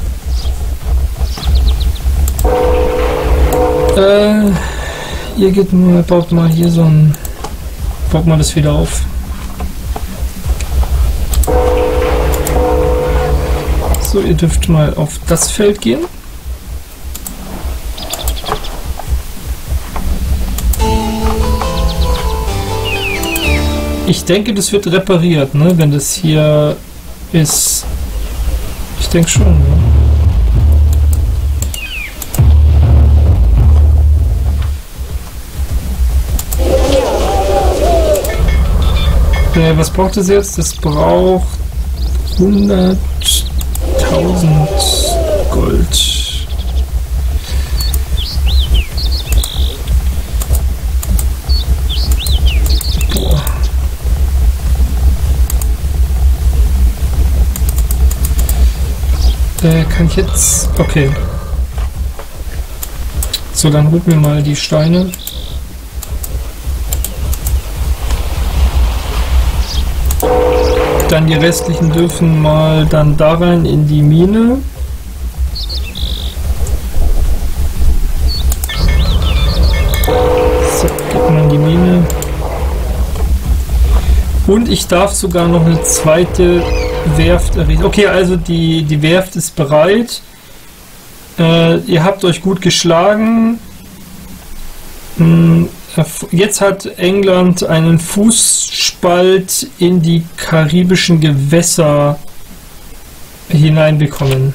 Speaker 1: Äh, ihr geht mal, baut mal hier so ein, baut mal das wieder auf. So, ihr dürft mal auf das Feld gehen. Ich denke, das wird repariert, ne, wenn das hier ist. Ich denke schon, ne? Was braucht es jetzt? Das braucht hunderttausend Gold. Boah. Äh, kann ich jetzt... Okay. So, dann holen wir mal die Steine. Dann die restlichen dürfen mal dann da rein in die Mine. So, geht mal in die Mine. Und ich darf sogar noch eine zweite Werft errichten. Okay, also die, die Werft ist bereit. Äh, ihr habt euch gut geschlagen. Hm. Jetzt hat England einen Fußspalt in die karibischen Gewässer hineinbekommen.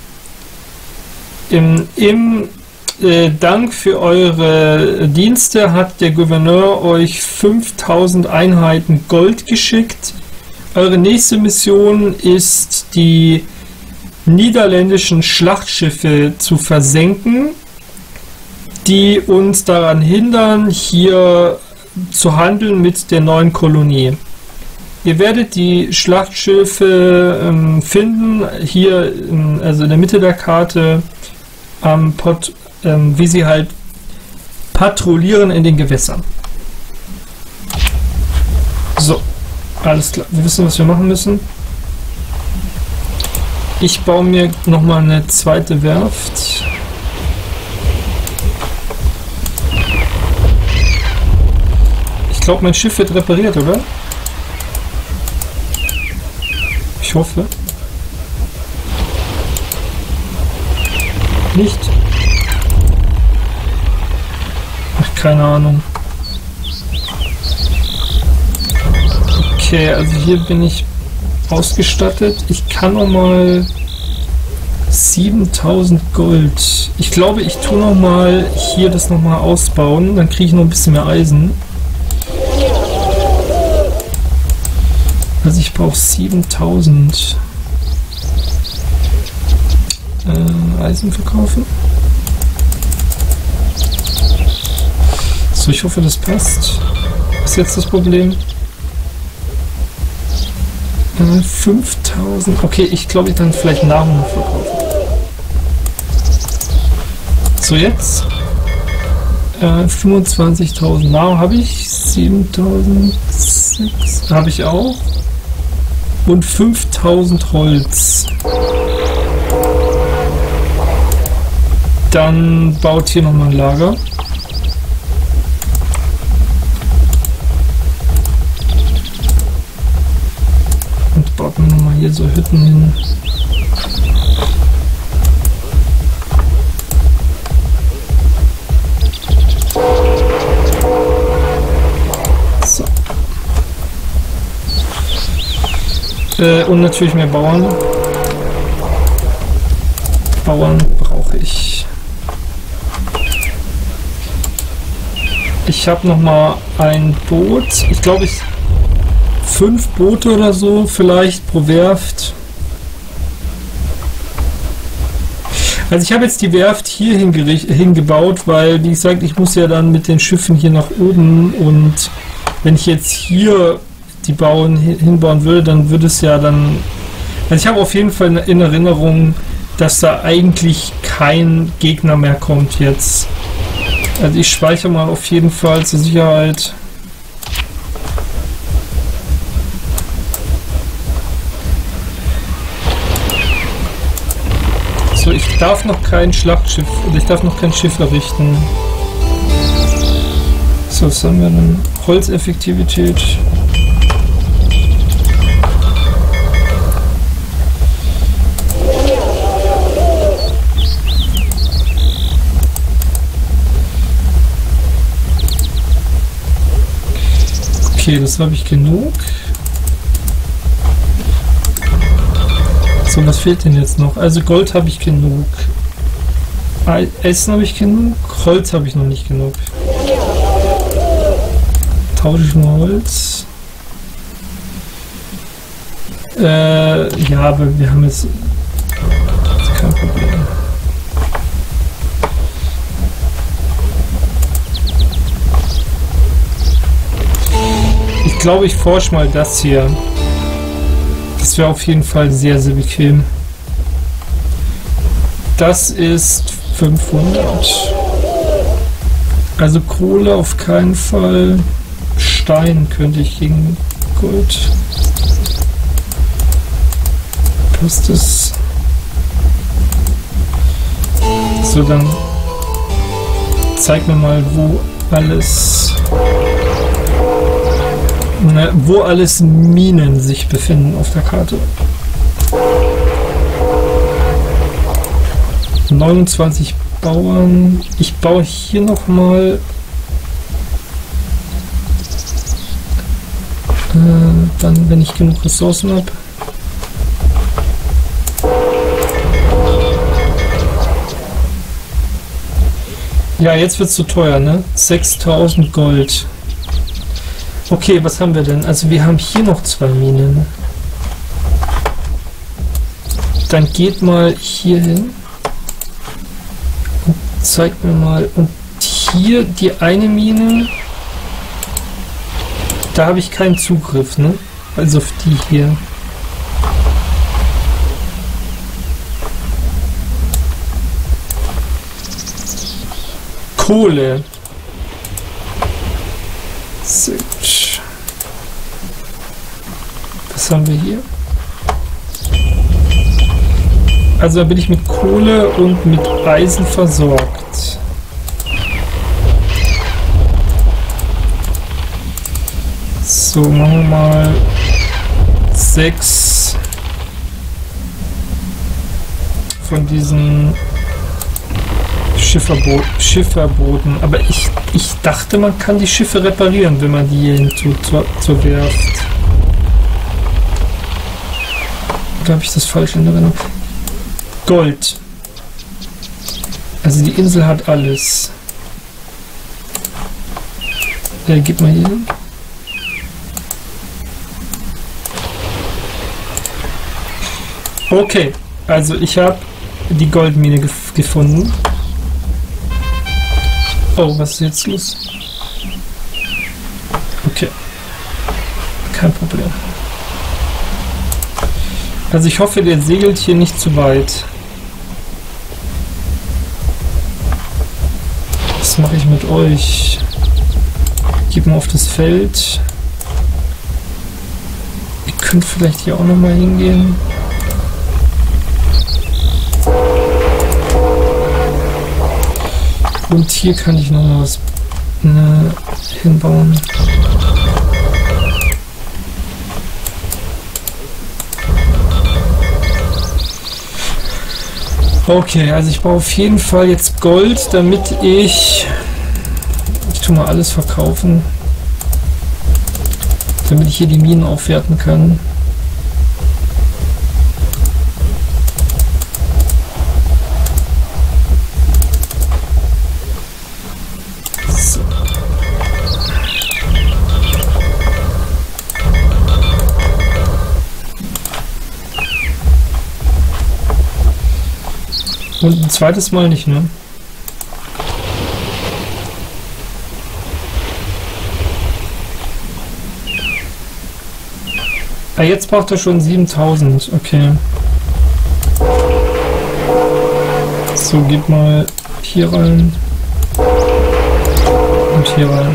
Speaker 1: Im, im äh, Dank für eure Dienste hat der Gouverneur euch fünftausend Einheiten Gold geschickt. Eure nächste Mission ist, die niederländischen Schlachtschiffe zu versenken, die uns daran hindern, hier zu handeln mit der neuen Kolonie. Ihr werdet die Schlachtschiffe ähm, finden, hier in, also in der Mitte der Karte, am Pot, ähm, wie sie halt patrouillieren in den Gewässern. So, alles klar. Wir wissen, was wir machen müssen. Ich baue mir nochmal eine zweite Werft. Ich glaube, mein Schiff wird repariert, oder? Ich hoffe. Nicht? Ach, keine Ahnung. Okay, also hier bin ich ausgestattet. Ich kann noch mal siebentausend Gold. Ich glaube, ich tue noch mal hier das noch mal ausbauen. Dann kriege ich noch ein bisschen mehr Eisen. Also ich brauche siebentausend. Äh, Eisen verkaufen. So, ich hoffe, das passt. Was ist jetzt das Problem? Äh, fünftausend. Okay, ich glaube, ich dann vielleicht Nahrung verkaufen. So, jetzt. Äh, fünfundzwanzigtausend Nahrung habe ich. siebentausendsechs habe ich auch. Und fünftausend Holz. Dann baut hier nochmal ein Lager. Und baut mir nochmal hier so Hütten hin. So. Äh, und natürlich mehr Bauern. Bauern brauche ich. Ich habe noch mal ein Boot. Ich glaube, ich fünf Boote oder so vielleicht pro Werft. Also ich habe jetzt die Werft hier hingebaut, weil, wie gesagt, ich muss ja dann mit den Schiffen hier nach oben, und wenn ich jetzt hier die bauen hinbauen würde, dann würde es ja dann... Also ich habe auf jeden Fall in Erinnerung, dass da eigentlich kein Gegner mehr kommt jetzt. Also ich speichere mal auf jeden Fall zur Sicherheit. So, ich darf noch kein Schlachtschiff, oder ich darf noch kein Schiff errichten. So, was haben wir denn? Holzeffektivität. Okay, das habe ich genug. So, was fehlt denn jetzt noch? Also Gold habe ich genug. Essen habe ich genug. Holz habe ich noch nicht genug. Tausche ich mal Holz. Äh, ja, aber wir haben jetzt... Das ist kein Problem. Ich glaube, ich forsche mal das hier. Das wäre auf jeden Fall sehr, sehr bequem. Das ist fünfhundert. Also Kohle auf keinen Fall. Stein könnte ich gegen Gold. Passt es? So, dann zeig mir mal, wo alles... wo alles Minen sich befinden auf der Karte. neunundzwanzig Bauern. Ich baue hier noch mal äh, dann, wenn ich genug Ressourcen habe. Ja, jetzt wird es zu teuer, ne? sechstausend Gold. Okay, was haben wir denn? Also wir haben hier noch zwei Minen. Dann geht mal hier hin und zeigt mir mal. Und hier die eine Mine, da habe ich keinen Zugriff, ne? Also auf die hier. Kohle. Was haben wir hier? Also da bin ich mit Kohle und mit Eisen versorgt. So, machen wir mal sechs von diesen Schifferbo Schifferbooten. Aber ich, ich dachte, man kann die Schiffe reparieren, wenn man die hier hinzu zur, zur Werft. Oder habe ich das falsch in Erinnerung? Gold. Also die Insel hat alles. Ja, gib mal hier hin. Okay, also ich habe die Goldmine gef gefunden. Oh, was ist jetzt los? Okay. Kein Problem. Also ich hoffe, der segelt hier nicht zu weit. Was mache ich mit euch? Gib mal auf das Feld. Ihr könnt vielleicht hier auch noch mal hingehen. Und hier kann ich noch mal was ne, hinbauen. Okay, also ich brauche auf jeden Fall jetzt Gold, damit ich... Ich tue mal alles verkaufen. Damit ich hier die Minen aufwerten kann. So. Und ein zweites Mal nicht, ne? Ah, jetzt braucht er schon siebentausend, okay. So, gib mal hier rein. Und hier rein.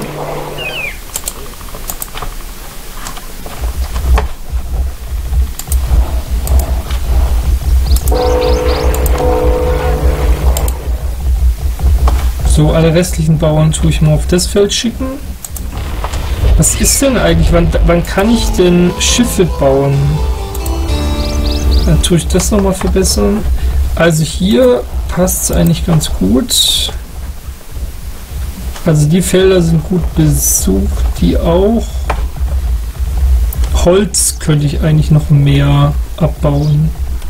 Speaker 1: So, alle restlichen Bauern tue ich mal auf das Feld schicken. Was ist denn eigentlich? Wann, wann kann ich denn Schiffe bauen? Dann tue ich das nochmal verbessern. Also hier passt es eigentlich ganz gut. Also die Felder sind gut besucht, die auch. Holz könnte ich eigentlich noch mehr abbauen.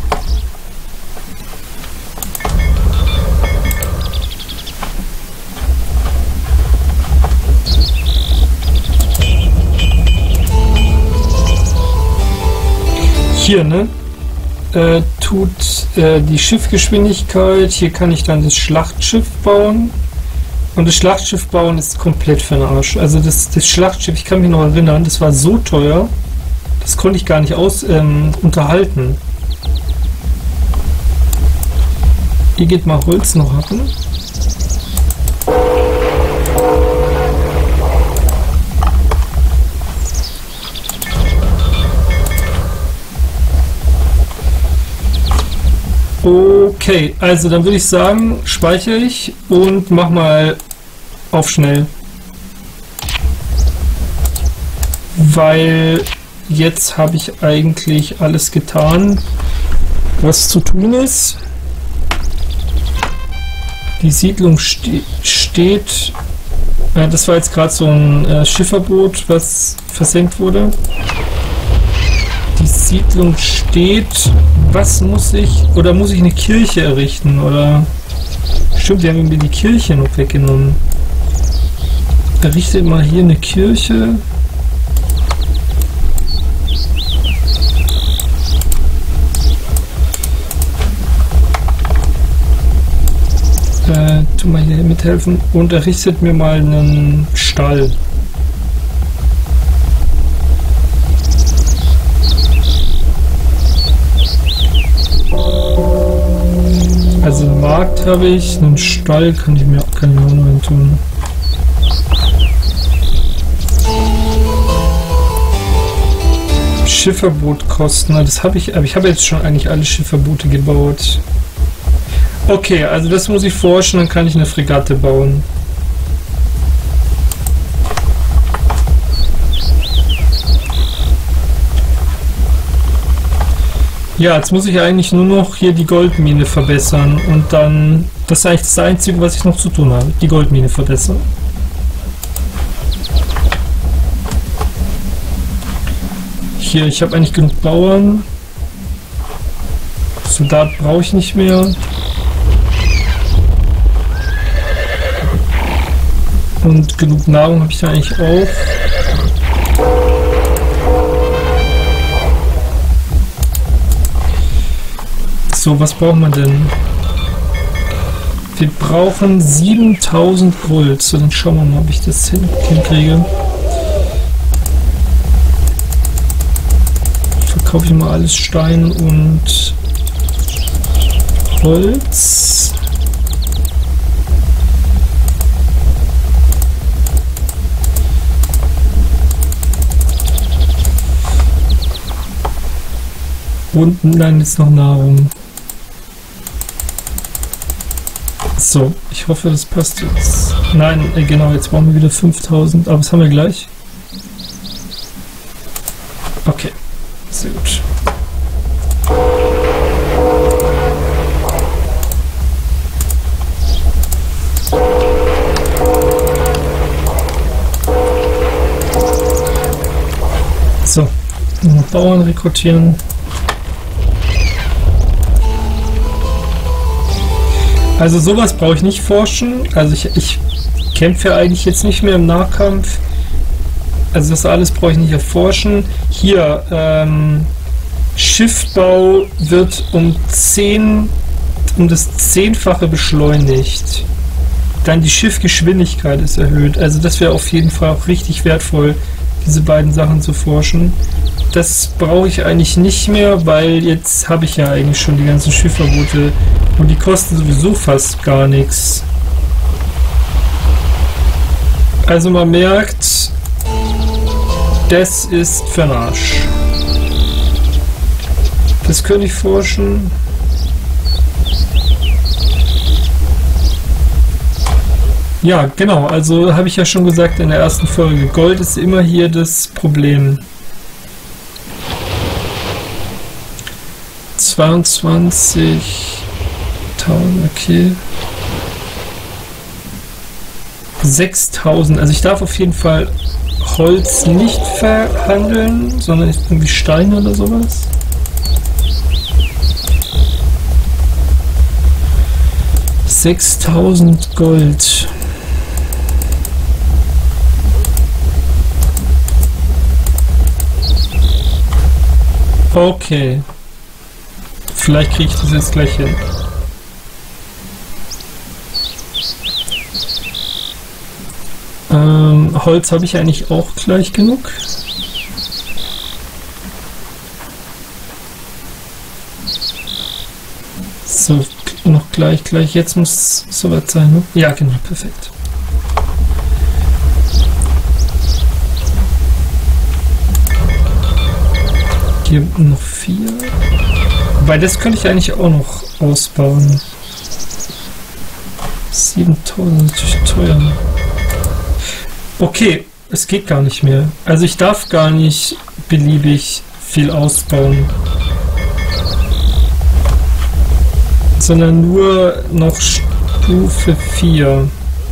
Speaker 1: Hier, ne? Äh, tut äh, die Schiffgeschwindigkeit. Hier kann ich dann das Schlachtschiff bauen. Und das Schlachtschiff bauen ist komplett für den Arsch. Also das, das Schlachtschiff, ich kann mich noch erinnern, das war so teuer, das konnte ich gar nicht aus ähm, unterhalten. Hier geht mal Holz noch hacken. Okay, also dann würde ich sagen, speichere ich und mach mal auf schnell. Weil jetzt habe ich eigentlich alles getan, was zu tun ist. Die Siedlung ste steht. Äh, das war jetzt gerade so ein äh, Schifferboot, was versenkt wurde. Die Siedlung steht. Was muss ich, oder muss ich eine Kirche errichten, oder? Stimmt, die haben mir die Kirche noch weggenommen. Errichte mal hier eine Kirche. Äh, tu mal hier mithelfen und errichtet mir mal einen Stall. Also einen Markt habe ich, einen Stall kann ich mir, kann ich mir auch noch hin tun. Schifferbootkosten, das habe ich, aber ich habe jetzt schon eigentlich alle Schifferboote gebaut. Okay, also das muss ich forschen, dann kann ich eine Fregatte bauen. Ja, jetzt muss ich eigentlich nur noch hier die Goldmine verbessern und dann, das ist eigentlich das Einzige, was ich noch zu tun habe, die Goldmine verbessern. Hier, ich habe eigentlich genug Bauern. Soldat brauche ich nicht mehr. Und genug Nahrung habe ich da eigentlich auch. So, was braucht man denn? Wir brauchen siebentausend Gold. So, dann schauen wir mal, ob ich das hin hinkriege. Verkaufe ich mal alles Stein und Holz. Und nein, jetzt noch Nahrung. So, ich hoffe, das passt jetzt. Nein, äh, genau, jetzt brauchen wir wieder fünftausend, aber das haben wir gleich. Okay, sehr gut. So, noch Bauern rekrutieren. Also sowas brauche ich nicht forschen. Also ich, ich kämpfe ja eigentlich jetzt nicht mehr im Nahkampf. Also das alles brauche ich nicht erforschen. Hier, ähm, Schiffbau wird um zehn, um das Zehnfache beschleunigt. Dann die Schiffgeschwindigkeit ist erhöht. Also das wäre auf jeden Fall auch richtig wertvoll, diese beiden Sachen zu forschen. Das brauche ich eigentlich nicht mehr, weil jetzt habe ich ja eigentlich schon die ganzen Schifferboote und die kosten sowieso fast gar nichts. Also man merkt, das ist für'n Arsch. Das könnte ich forschen. Ja, genau, also habe ich ja schon gesagt in der ersten Folge, Gold ist immer hier das Problem. zweiundzwanzigtausend, okay. sechstausend, also ich darf auf jeden Fall Holz nicht verhandeln, sondern irgendwie Steine oder sowas. sechstausend Gold. Okay. Vielleicht kriege ich das jetzt gleich hin. Ähm, Holz habe ich eigentlich auch gleich genug. So, noch gleich, gleich. Jetzt muss es soweit sein, ne? Ja, genau, perfekt. Hier noch vier. Wobei, das könnte ich eigentlich auch noch ausbauen. siebentausend natürlich teuer. Okay, es geht gar nicht mehr. Also ich darf gar nicht beliebig viel ausbauen. Sondern nur noch Stufe vier.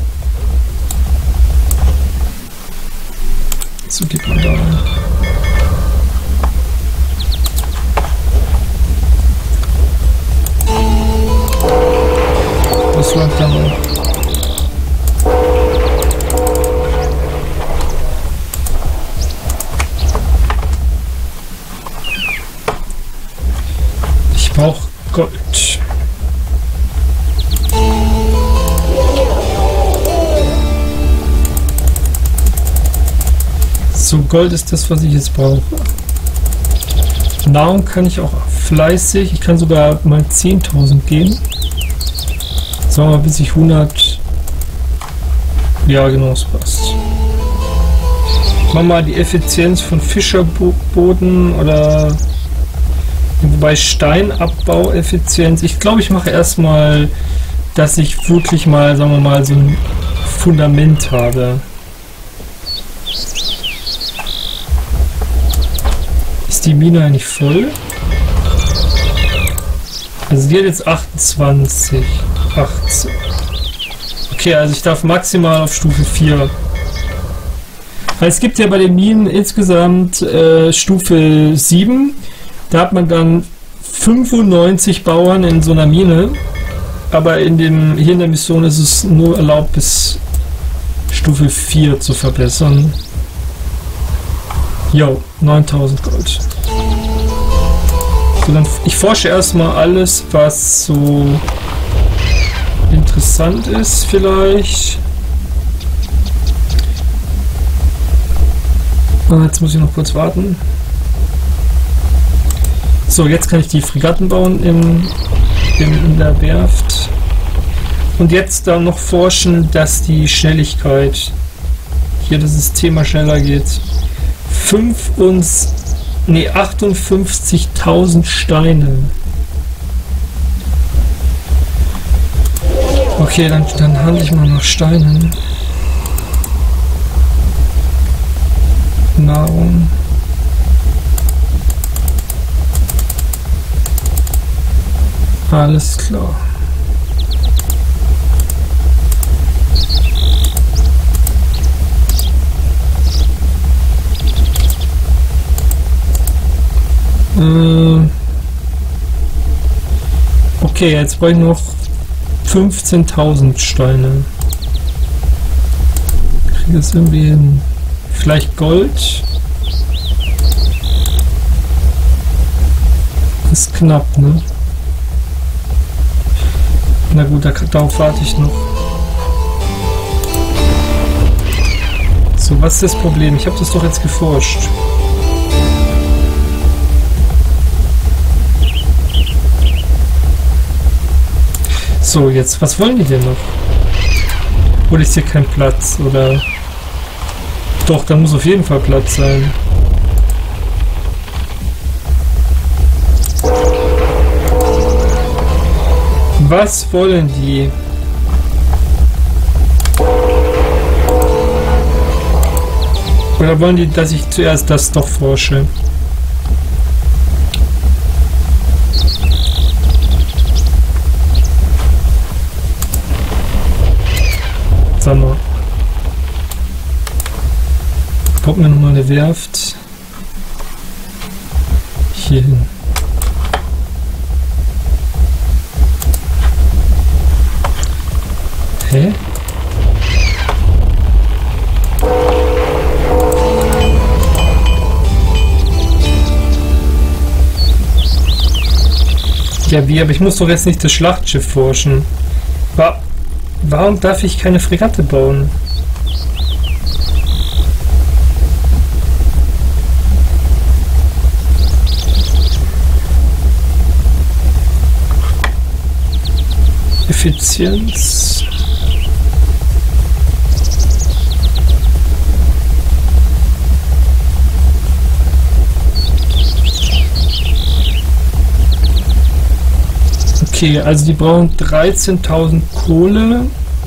Speaker 1: So geht man da rein. Das läuft dann auch. Ich brauche Gold. So, Gold ist das, was ich jetzt brauche. Nahrung kann ich auch fleißig. Ich kann sogar mal zehntausend gehen. Sagen wir mal, bis ich hundert. Ja, genau, das passt. Machen wir mal die Effizienz von Fischerboden oder. Wobei Steinabbau-Effizienz. Ich glaube, ich mache erstmal, dass ich wirklich mal, sagen wir mal, so ein Fundament habe. Ist die Mine eigentlich voll? Also die hat jetzt achtundzwanzig, achtzehn. Okay, also ich darf maximal auf Stufe vier. Weil es gibt ja bei den Minen insgesamt äh, Stufe sieben. Da hat man dann fünfundneunzig Bauern in so einer Mine. Aber in dem, hier in der Mission ist es nur erlaubt, bis Stufe vier zu verbessern. Jo, neuntausend Gold. So, dann, ich forsche erstmal alles, was so interessant ist vielleicht. Ah, jetzt muss ich noch kurz warten. So, jetzt kann ich die Fregatten bauen im, im, in der Werft. Und jetzt dann noch forschen, dass die Schnelligkeit hier das System mal schneller geht. fünf und nee, achtundfünfzigtausend Steine. Okay, dann, dann handle ich mal nach Steinen. Nahrung. Alles klar. Äh, okay, jetzt brauche ich noch fünfzehntausend Steine. Kriege es irgendwie hin. Vielleicht Gold. Ist knapp, ne? Na gut, da, darauf warte ich noch. So, was ist das Problem? Ich habe das doch jetzt geforscht. So, jetzt, was wollen die denn noch? Oder ist hier kein Platz? Oder... Doch, da muss auf jeden Fall Platz sein. Was wollen die? Oder wollen die, dass ich zuerst das doch forsche? Sag mal. Gucken wir nochmal eine Werft. Hier hin. Hä? Ja, wie? Aber ich muss doch jetzt nicht das Schlachtschiff forschen. Wa- Warum darf ich keine Fregatte bauen? Effizienz. Okay, also die brauchen dreizehntausend Kohle.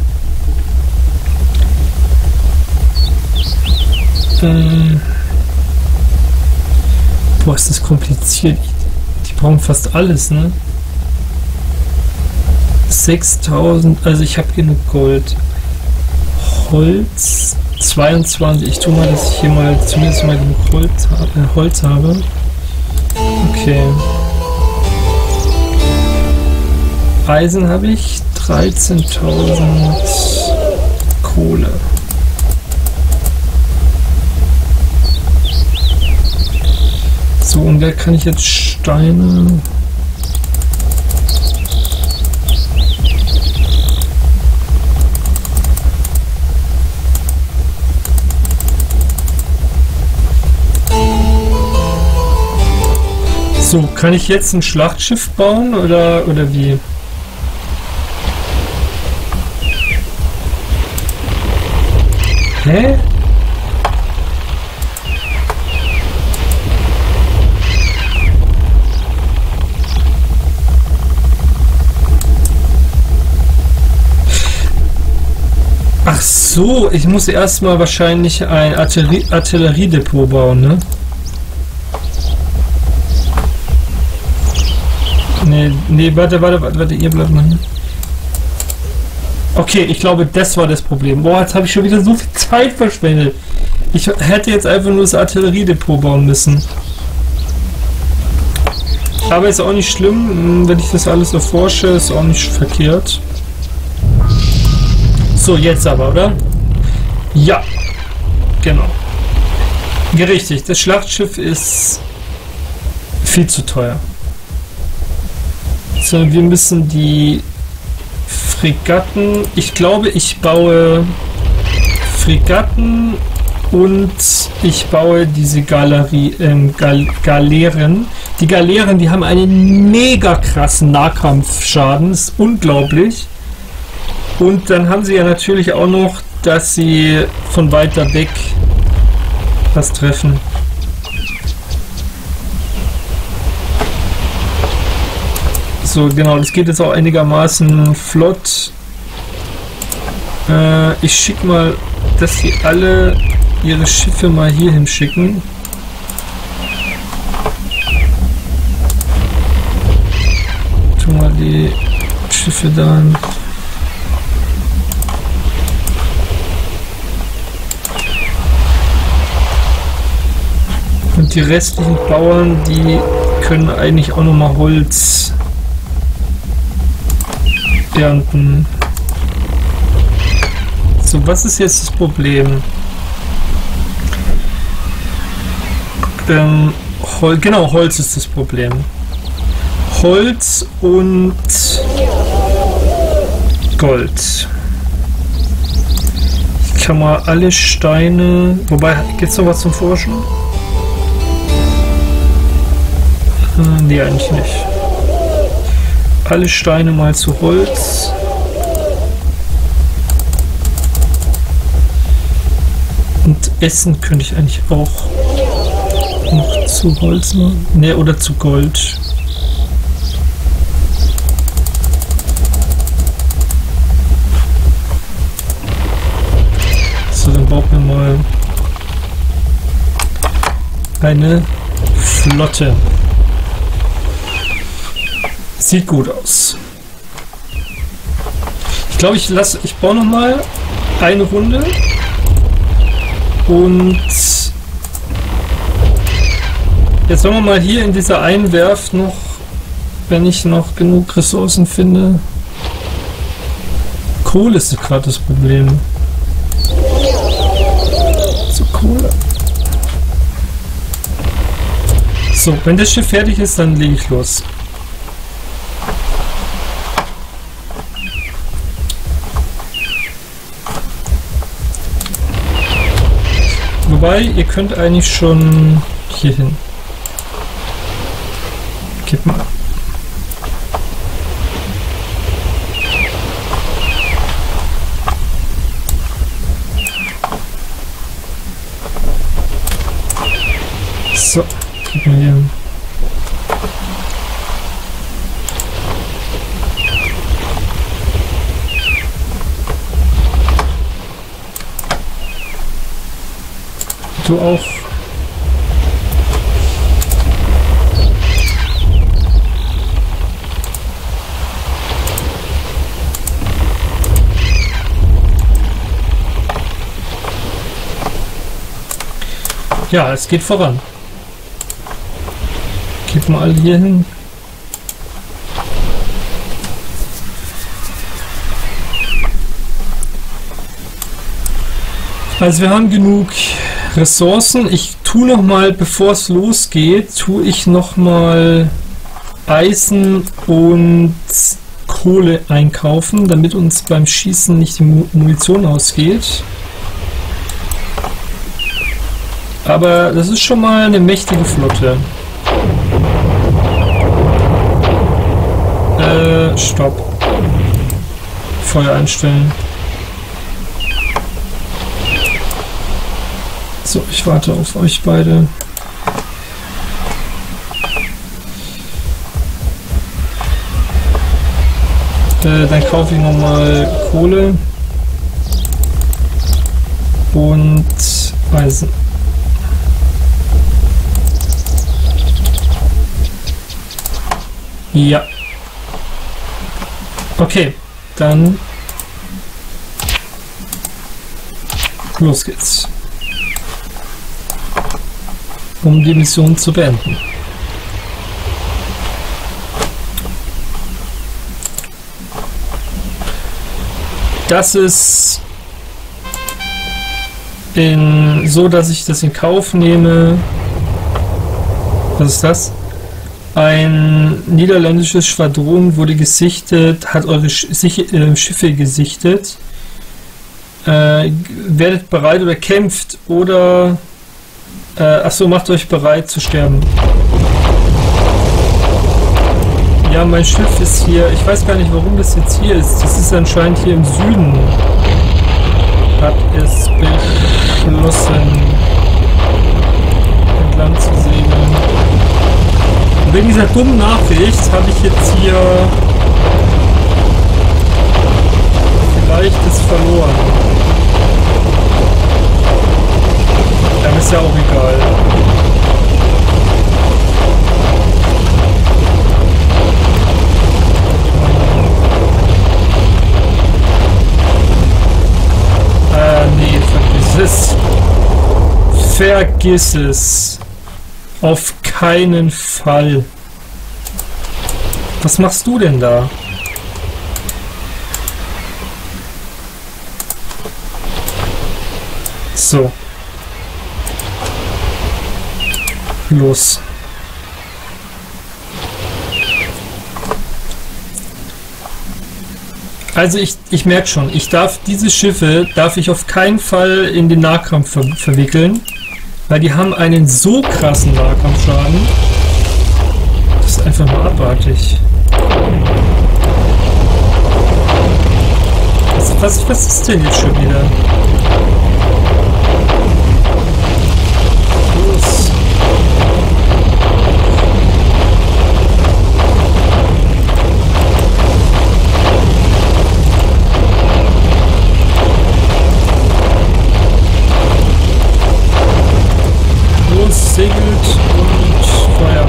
Speaker 1: Ähm Boah, ist das kompliziert. Die brauchen fast alles, ne? sechstausend, also ich habe genug Gold. Holz zweiundzwanzig. Ich tue mal, dass ich hier mal zumindest mal genug Holz, äh, Holz habe. Okay. Eisen habe ich dreizehntausend Kohle. So, und da kann ich jetzt Steine. So, kann ich jetzt ein Schlachtschiff bauen oder, oder wie? Hä? Ach so, ich muss erstmal wahrscheinlich ein Artillerie Artilleriedepot bauen, ne? Nee, nee, warte, warte, warte, warte, ihr bleibt mal hier. Okay, ich glaube, das war das Problem. Boah, jetzt habe ich schon wieder so viel Zeit verschwendet. Ich hätte jetzt einfach nur das Artilleriedepot bauen müssen. Aber ist auch nicht schlimm, wenn ich das alles erforsche, ist auch nicht verkehrt. So, jetzt aber, oder? Ja, genau. Ja, richtig, das Schlachtschiff ist viel zu teuer. So, wir müssen die Fregatten, ich glaube, ich baue Fregatten und ich baue diese Galerie, ähm, Gal Galeeren. Die Galeeren, die haben einen mega krassen Nahkampfschaden, das ist unglaublich. Und dann haben sie ja natürlich auch noch, dass sie von weiter weg was treffen. So, genau, das geht jetzt auch einigermaßen flott. Äh, ich schicke mal, dass sie alle ihre Schiffe mal hier hinschicken. Tu mal die Schiffe da. Und die restlichen Bauern, die können eigentlich auch nochmal Holz ernten. So, was ist jetzt das Problem? Ähm, Hol genau, Holz ist das Problem. Holz und Gold. Ich kann mal alle Steine... Wobei, gibt es noch was zum Forschen? Äh, nee, eigentlich nicht. Alle Steine mal zu Holz. Und Essen könnte ich eigentlich auch noch zu Holz machen. Ne, oder zu Gold. So, dann bauen wir mal eine Flotte. Sieht gut aus. Ich glaube, ich lasse, ich baue noch mal eine Runde und jetzt wollen wir mal hier in dieser einen Werft noch, wenn ich noch genug Ressourcen finde. Kohle ist gerade das Problem. So, Kohle. So, wenn das Schiff fertig ist, dann lege ich los. Wobei, ihr könnt eigentlich schon hier hin. Gib mal. So, gib mal hier. Du auch. Ja, es geht voran. Geht mal hier hin. Also wir haben genug Ressourcen. Ich tue noch mal, bevor es losgeht, tue ich noch mal Eisen und Kohle einkaufen, damit uns beim Schießen nicht die Munition ausgeht. Aber das ist schon mal eine mächtige Flotte. Äh, stopp. Feuer einstellen. So, ich warte auf euch beide. Äh, dann kaufe ich nochmal Kohle und Eisen. Ja, Okay, dann los geht's. Um die Mission zu beenden. Das ist in, so, dass ich das in Kauf nehme. Was ist das? Ein niederländisches Schwadron wurde gesichtet, hat eure Sch sich, äh, Schiffe gesichtet. Äh, werdet bereit oder kämpft oder äh, achso, macht euch bereit zu sterben. Ja, mein Schiff ist hier. Ich weiß gar nicht, warum das jetzt hier ist. Das ist anscheinend hier im Süden. Hat es beschlossen, entlang zu segeln. Und wegen dieser dummen Nachricht habe ich jetzt hier vielleicht das verloren. Aber ist ja auch egal. Äh, nee, vergiss es. Vergiss es. Auf keinen Fall. Was machst du denn da? So. Los. Also ich, ich merke schon, ich darf diese Schiffe, darf ich auf keinen Fall in den Nahkampf ver verwickeln, weil die haben einen so krassen Nahkampfschaden. Das ist einfach nur abartig. Was, was, was ist denn jetzt schon wieder? Los. Segelt und Feuer.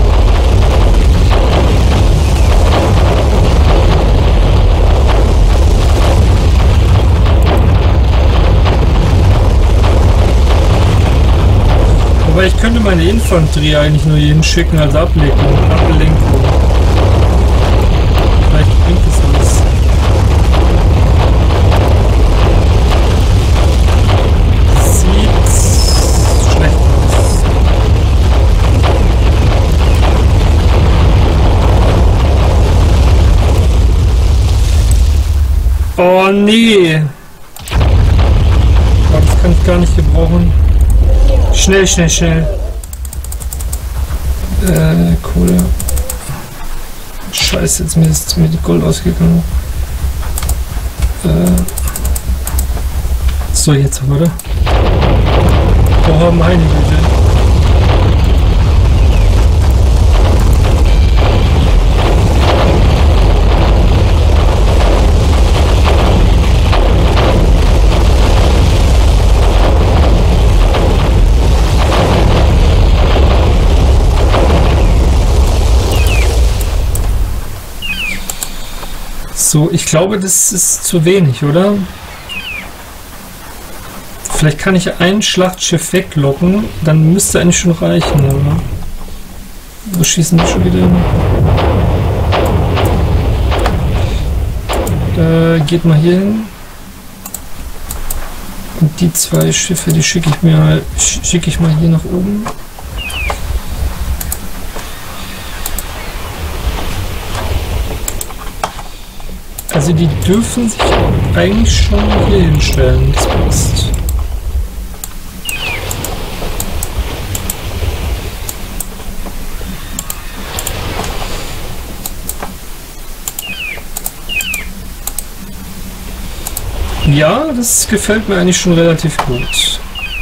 Speaker 1: Wobei ich könnte meine Infanterie eigentlich nur jeden schicken als Ablenkung. Ablenkung. Vielleicht bringt es was. Oh nee! Oh, das kann ich gar nicht gebrauchen. Schnell, schnell, schnell. Äh, Kohle. Scheiße, jetzt ist mir die Gold ausgegangen. Äh. So, jetzt aber, oder? Oh, meine Güte. So, ich glaube, das ist zu wenig, oder? Vielleicht kann ich ein Schlachtschiff weglocken, dann müsste eigentlich schon reichen, aber... Wo schießen die schon wieder hin? Äh, geht mal hier hin. Und die zwei Schiffe, die schicke ich mir mal, schicke ich mal hier nach oben. Also die dürfen sich eigentlich schon hier hinstellen, das passt. Ja, das gefällt mir eigentlich schon relativ gut.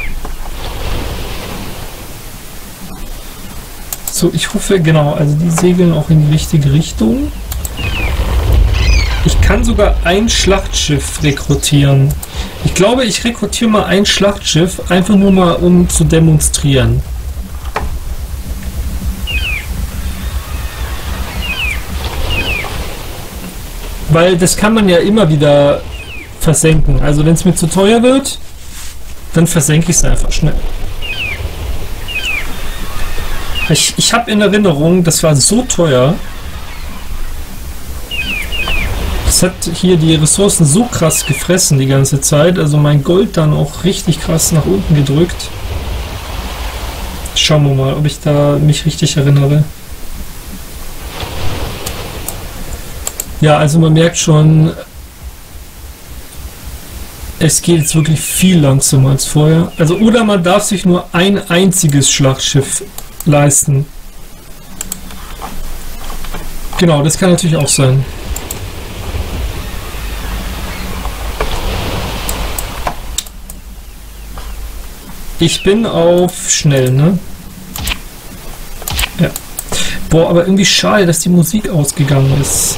Speaker 1: So, ich hoffe, genau, also die segeln auch in die richtige Richtung. Ich kann sogar ein Schlachtschiff rekrutieren. Ich glaube, ich rekrutiere mal ein Schlachtschiff, einfach nur mal, um zu demonstrieren. Weil das kann man ja immer wieder versenken. Also wenn es mir zu teuer wird, dann versenke ich es einfach schnell. Ich, ich habe in Erinnerung, das war so teuer. Das hat hier die Ressourcen so krass gefressen die ganze Zeit. Also mein Gold dann auch richtig krass nach unten gedrückt. Schauen wir mal, ob ich da mich richtig erinnere. Ja, also man merkt schon, es geht jetzt wirklich viel langsamer als vorher. Also oder man darf sich nur ein einziges Schlachtschiff leisten. Genau, das kann natürlich auch sein. Ich bin auf schnell, ne? Ja. Boah, aber irgendwie schade, dass die Musik ausgegangen ist.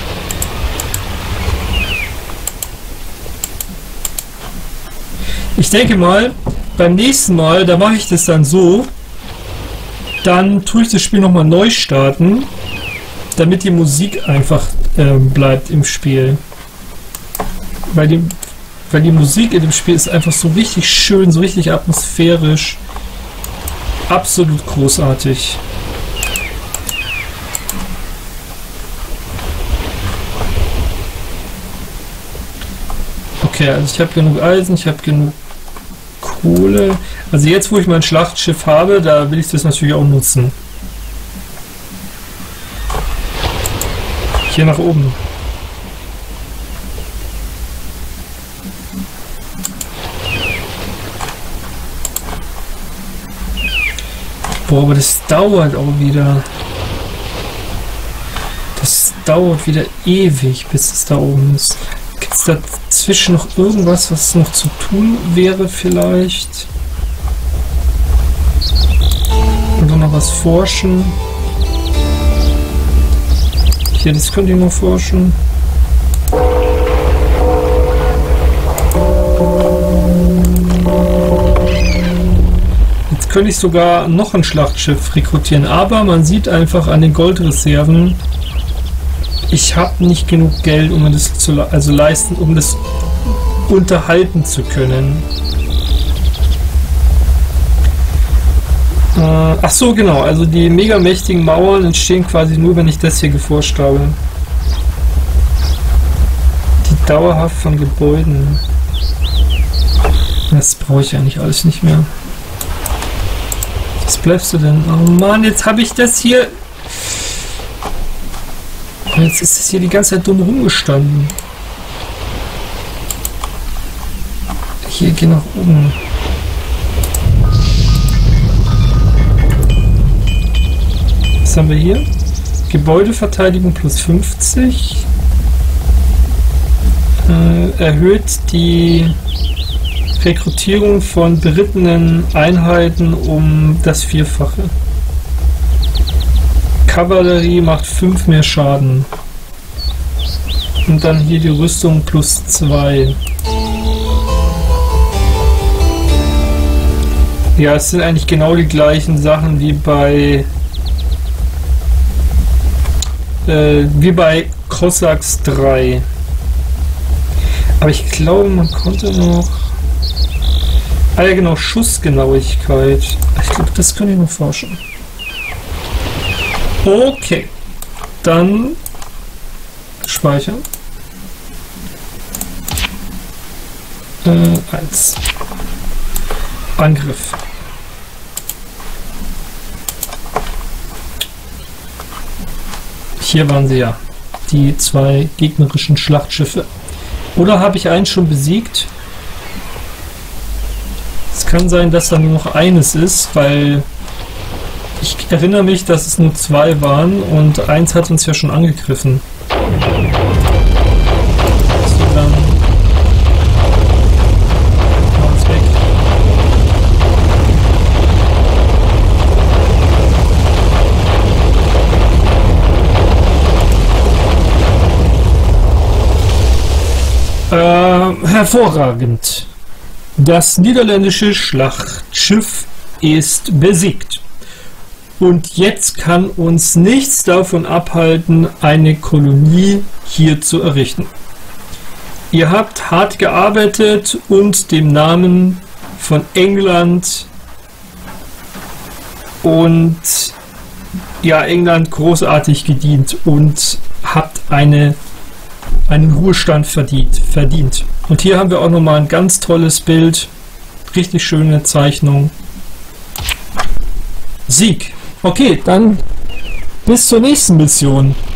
Speaker 1: Ich denke mal, beim nächsten Mal, da mache ich das dann so, dann tue ich das Spiel nochmal neu starten, damit die Musik einfach äh, bleibt im Spiel. Weil die, weil die Musik in dem Spiel ist einfach so richtig schön, so richtig atmosphärisch. Absolut großartig. Okay, also ich habe genug Eisen, ich habe genug Kohle. Also jetzt, wo ich mein Schlachtschiff habe, da will ich das natürlich auch nutzen. Hier nach oben. Boah, aber das dauert auch wieder. Das dauert wieder ewig, bis es da oben ist. Gibt es dazwischen noch irgendwas, was noch zu tun wäre vielleicht? Oder noch was forschen? Hier, das könnt ihr noch forschen. Jetzt könnte ich sogar noch ein Schlachtschiff rekrutieren, aber man sieht einfach an den Goldreserven, ich habe nicht genug Geld, um das zu also leisten, um das unterhalten zu können. Äh, ach so, genau. Also die mega mächtigen Mauern entstehen quasi nur, wenn ich das hier geforscht habe. Die dauerhaft von Gebäuden. Das brauche ich eigentlich alles nicht mehr. Was bleibst du denn? Oh Mann, jetzt habe ich das hier... Jetzt ist es hier die ganze Zeit dumm rumgestanden. Hier, geh nach oben. Was haben wir hier? Gebäudeverteidigung plus fünfzig. Äh, erhöht die Rekrutierung von berittenen Einheiten um das Vierfache. Kavallerie macht fünf mehr Schaden. Und dann hier die Rüstung plus zwei. Ja, es sind eigentlich genau die gleichen Sachen wie bei äh, wie bei Cossacks drei. Aber ich glaube, man konnte noch... Ah ja, genau, Schussgenauigkeit. Ich glaube, das können wir noch forschen. Okay, dann speichern. Äh, eins. Angriff. Hier waren sie ja, die zwei gegnerischen Schlachtschiffe. Oder habe ich eins schon besiegt? Es kann sein, dass da nur noch eines ist, weil ich erinnere mich, dass es nur zwei waren und eins hat uns ja schon angegriffen. So, dann machen es weg. Äh, hervorragend. Das niederländische Schlachtschiff ist besiegt. Und jetzt kann uns nichts davon abhalten, eine Kolonie hier zu errichten. Ihr habt hart gearbeitet und dem Namen von England und ja, England großartig gedient und habt eine, einen Ruhestand verdient, verdient. Und hier haben wir auch nochmal ein ganz tolles Bild. Richtig schöne Zeichnung. Sieg. Okay, dann bis zur nächsten Mission.